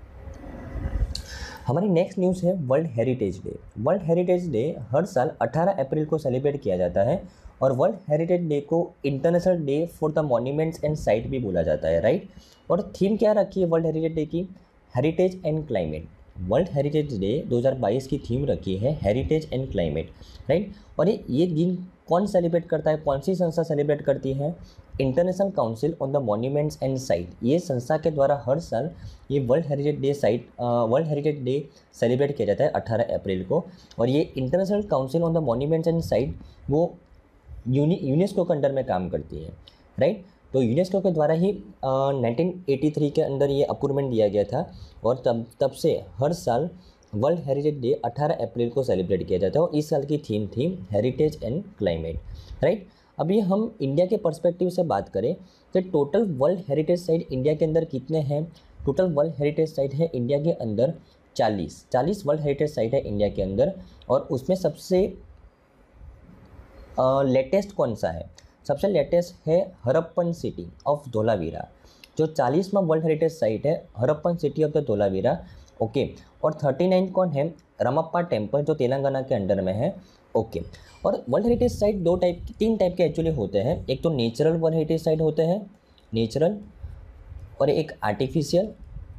हमारी नेक्स्ट न्यूज़ है world heritage day. World heritage day हर साल अठारह अप्रैल को सेलिब्रेट किया जाता है और वर्ल्ड हेरिटेज डे को international day for the monuments and site भी बोला जाता है, राइट। और थीम क्या रखी है वर्ल्ड हेरिटेज डे की, heritage and climate. World heritage day दो हज़ार बाईस की थीम रखी है हेरिटेज एंड क्लाइमेट, राइट। और ये ये दिन कौन सेलिब्रेट करता है, कौन सी संस्था सेलिब्रेट करती है, international council on the monuments and site. ये संस्था के द्वारा हर साल ये world heritage day site world heritage day celebrate किया जाता है अठारह अप्रैल को। और ये international council on the monuments and site वो यूनि यूनेस्को के अंडर में काम करती है, राइट। तो यूनेस्को के द्वारा ही नाइनटीन एटी थ्री के अंदर ये अप्रूवमेंट दिया गया था और तब तब से हर साल वर्ल्ड हेरिटेज डे अठारह अप्रैल को सेलिब्रेट किया जाता है। और इस साल की थीम थी हेरिटेज एंड क्लाइमेट, राइट। अभी हम इंडिया के पर्सपेक्टिव से बात करें कि total world heritage site India के अंदर कितने हैं। टोटल वर्ल्ड हेरिटेज साइट है इंडिया के अंदर चालीस चालीस वर्ल्ड हेरिटेज साइट है इंडिया के अंदर। और उसमें सबसे लेटेस्ट uh, कौन सा है, सबसे लेटेस्ट है हरप्पन सिटी ऑफ धोलावीरा, जो चालीसवां वर्ल्ड हेरिटेज साइट है Harappan city of the Dholavira, okay. और थर्टी नाइन कौन है, रमप्पा टेम्पल, जो तेलंगाना के अंडर में है, ओके। और वर्ल्ड हेरिटेज साइट दो टाइप तीन टाइप के एक्चुअली होते हैं, एक तो नेचुरल वर्ल्ड हेरिटेज साइट होते हैं, नेचुरल, और एक आर्टिफिशियल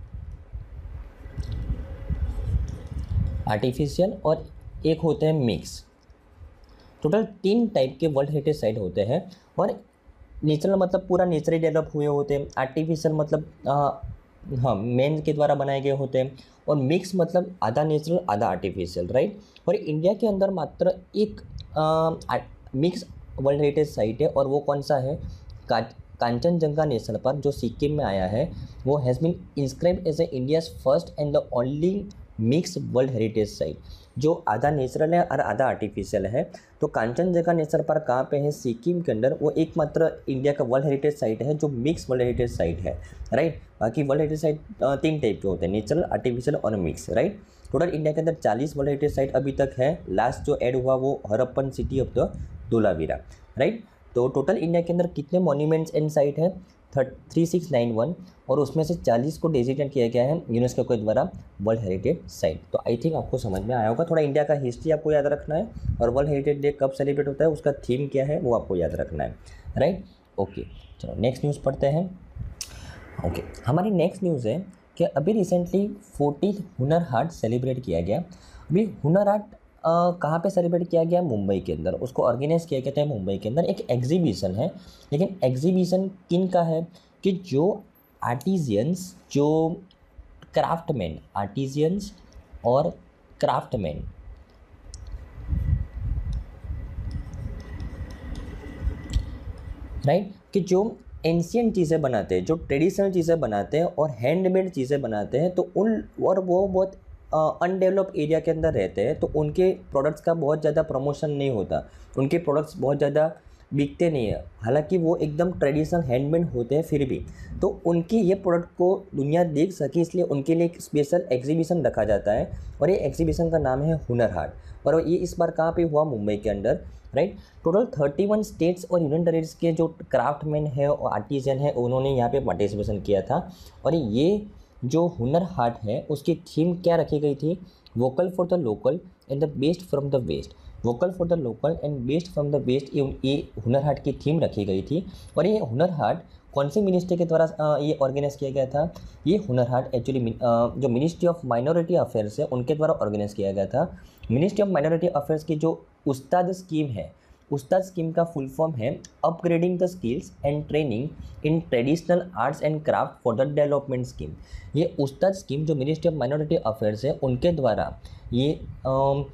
आर्टिफिशियल और एक होते हैं मिक्स। टोटल तीन टाइप के वर्ल्ड हेरिटेज साइट होते हैं। और नेचुरल मतलब पूरा नेचुरली डेवलप हुए होते हैं, आर्टिफिशियल मतलब आ, हाँ मैन के द्वारा बनाए गए होते हैं, और मिक्स मतलब आधा नेचुरल आधा आर्टिफिशियल, राइट। और इंडिया के अंदर मात्र एक मिक्स वर्ल्ड हेरिटेज साइट है और वो कौन सा है, का कांचनजंगा नेशनल पार्क, जो सिक्किम में आया है, वो has been inscribed as a India's first and the only mix world heritage site, जो आधा नेचुरल है और आधा आर्टिफिशियल है। तो कांचनजंगा नेशनल पार्क कहाँ पे है, सिक्किम के अंदर, वो एकमात्र इंडिया का वर्ल्ड हेरिटेज साइट है जो मिक्स वर्ल्ड हेरिटेज साइट है, राइट। बाकी वर्ल्ड हेरिटेज साइट तीन टाइप के होते हैं, नेचुरल, आर्टिफिशियल और मिक्स, राइट। टोटल इंडिया के अंदर चालीस वर्ल्ड हेरिटेज साइट अभी तक है। लास्ट जो ऐड हुआ वो हरप्पन सिटी ऑफ द धोलावीरा, राइट। तो टोटल इंडिया के अंदर कितने मॉन्यूमेंट्स एंड साइट है, थ्री सिक्स नाइन वन, और उसमें से चालीस को डेजिग्नेट किया गया है यूनेस्को के द्वारा वर्ल्ड हेरिटेज साइट। तो आई थिंक आपको समझ में आया होगा। थोड़ा इंडिया का हिस्ट्री आपको याद रखना है और वर्ल्ड हेरिटेज डे कब सेलिब्रेट होता है, उसका थीम क्या है, वो आपको याद रखना है, राइट। ओके, चलो नेक्स्ट न्यूज़ पढ़ते हैं। ओके, हमारी नेक्स्ट न्यूज़ है कि अभी recently fourteen Hunar Haat celebrate किया गया। अभी हुनर हाट कहाँ पे सेलिब्रेट किया गया, मुंबई के अंदर। उसको ऑर्गेनाइज किया गया था मुंबई के अंदर, एक एग्जीबिशन है। लेकिन एग्जीबिशन किन का है, कि जो आर्टिजियंस, जो क्राफ्टमैन, आर्टिजियंस और क्राफ्टमैन, राइट, कि जो एंशियंट चीज़ें बनाते हैं, जो ट्रेडिशनल चीज़ें बनाते हैं और हैंडमेड चीज़ें बनाते हैं, तो उन और वो बहुत अनडेवलप एरिया के अंदर रहते हैं, तो उनके प्रोडक्ट्स का बहुत ज़्यादा प्रमोशन नहीं होता, उनके प्रोडक्ट्स बहुत ज़्यादा बिकते नहीं है। हालांकि वो एकदम ट्रेडिशनल हैंडमेड होते हैं, फिर भी तो उनकी ये प्रोडक्ट को दुनिया देख सके, इसलिए उनके लिए एक स्पेशल एग्जीबिशन रखा जाता है। और ये एग्जीबिशन का नाम है हुनर हाट, और ये इस बार कहाँ पे हुआ, मुंबई के अंदर, right. Total thirty one states और यूनियन टेरिटरीज के जो क्राफ्टमैन है और आर्टिजन है, उन्होंने यहाँ पे पार्टिसिपेशन किया था। और ये जो हुनर हाट है उसकी थीम क्या रखी गई थी, vocal for the local and the best from the waste. Vocal for the local and best from the waste, ये हुनर हाट की थीम रखी गई थी। और ये हुनर हाट कौन सी मिनिस्ट्री के द्वारा ये ऑर्गेनाइज किया गया था, ये हुनर हाट एक्चुअली जो मिनिस्ट्री ऑफ माइनॉरिटी अफेयर्स है उनके द्वारा ऑर्गेनाइज किया गया था। मिनिस्ट्री ऑफ माइनॉरिटी अफेयर्स की जो उस्ताद स्कीम है, उस्ताद स्कीम का फुल फॉर्म है upgrading the skills and training in traditional arts and craft for the development scheme. ये उस्ताद स्कीम जो मिनिस्ट्री ऑफ माइनॉरिटी अफेयर्स है उनके द्वारा ये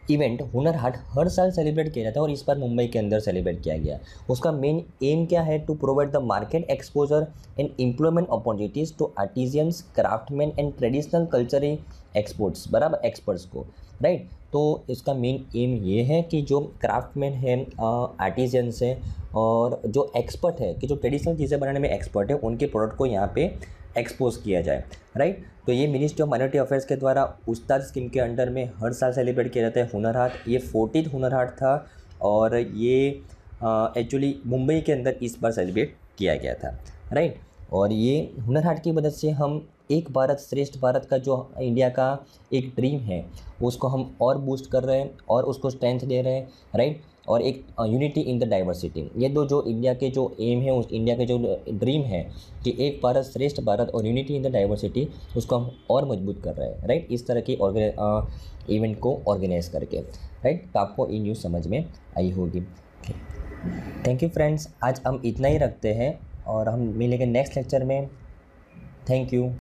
इवेंट हुनर हाट हर साल सेलिब्रेट किया जाता है और इस बार मुंबई के अंदर सेलिब्रेट किया गया। उसका मेन एम क्या है? To provide the market exposure and employment opportunities to artisans, craftsman and traditional cultural exports, बराबर, एक्सपर्ट्स को, राइट। तो इसका मेन एम ये है कि जो क्राफ्टमैन है, आर्टिजियंस है और जो एक्सपर्ट है, कि जो ट्रेडिशनल चीज़ें बनाने में एक्सपर्ट है, उनके प्रोडक्ट को यहाँ पे एक्सपोज किया जाए, राइट। तो ये मिनिस्ट्री ऑफ माइनॉरिटी अफेयर्स के द्वारा उस्ताद स्कीम के अंडर में हर साल सेलिब्रेट किया जाता है हुनर हाट। ये फोर्टीथ हुनर हाट था और ये एक्चुअली मुंबई के अंदर इस बार सेलिब्रेट किया गया था, राइट। और ये हुनर हाट की मदद से हम एक भारत श्रेष्ठ भारत का जो इंडिया का एक ड्रीम है उसको हम और बूस्ट कर रहे हैं और उसको स्ट्रेंथ दे रहे हैं, राइट। और एक यूनिटी इन द डाइवर्सिटी, ये दो जो इंडिया के जो एम है, उस इंडिया के जो ड्रीम है कि एक भारत श्रेष्ठ भारत और यूनिटी इन द डाइवर्सिटी, उसको हम और मजबूत कर रहे हैं, राइट। इस तरह की इवेंट को ऑर्गेनाइज करके, राइट। तो आपको ये न्यूज़ समझ में आई होगी। थैंक यू फ्रेंड्स, आज हम इतना ही रखते हैं और हम मिलेंगे नेक्स्ट लेक्चर में। Thank you.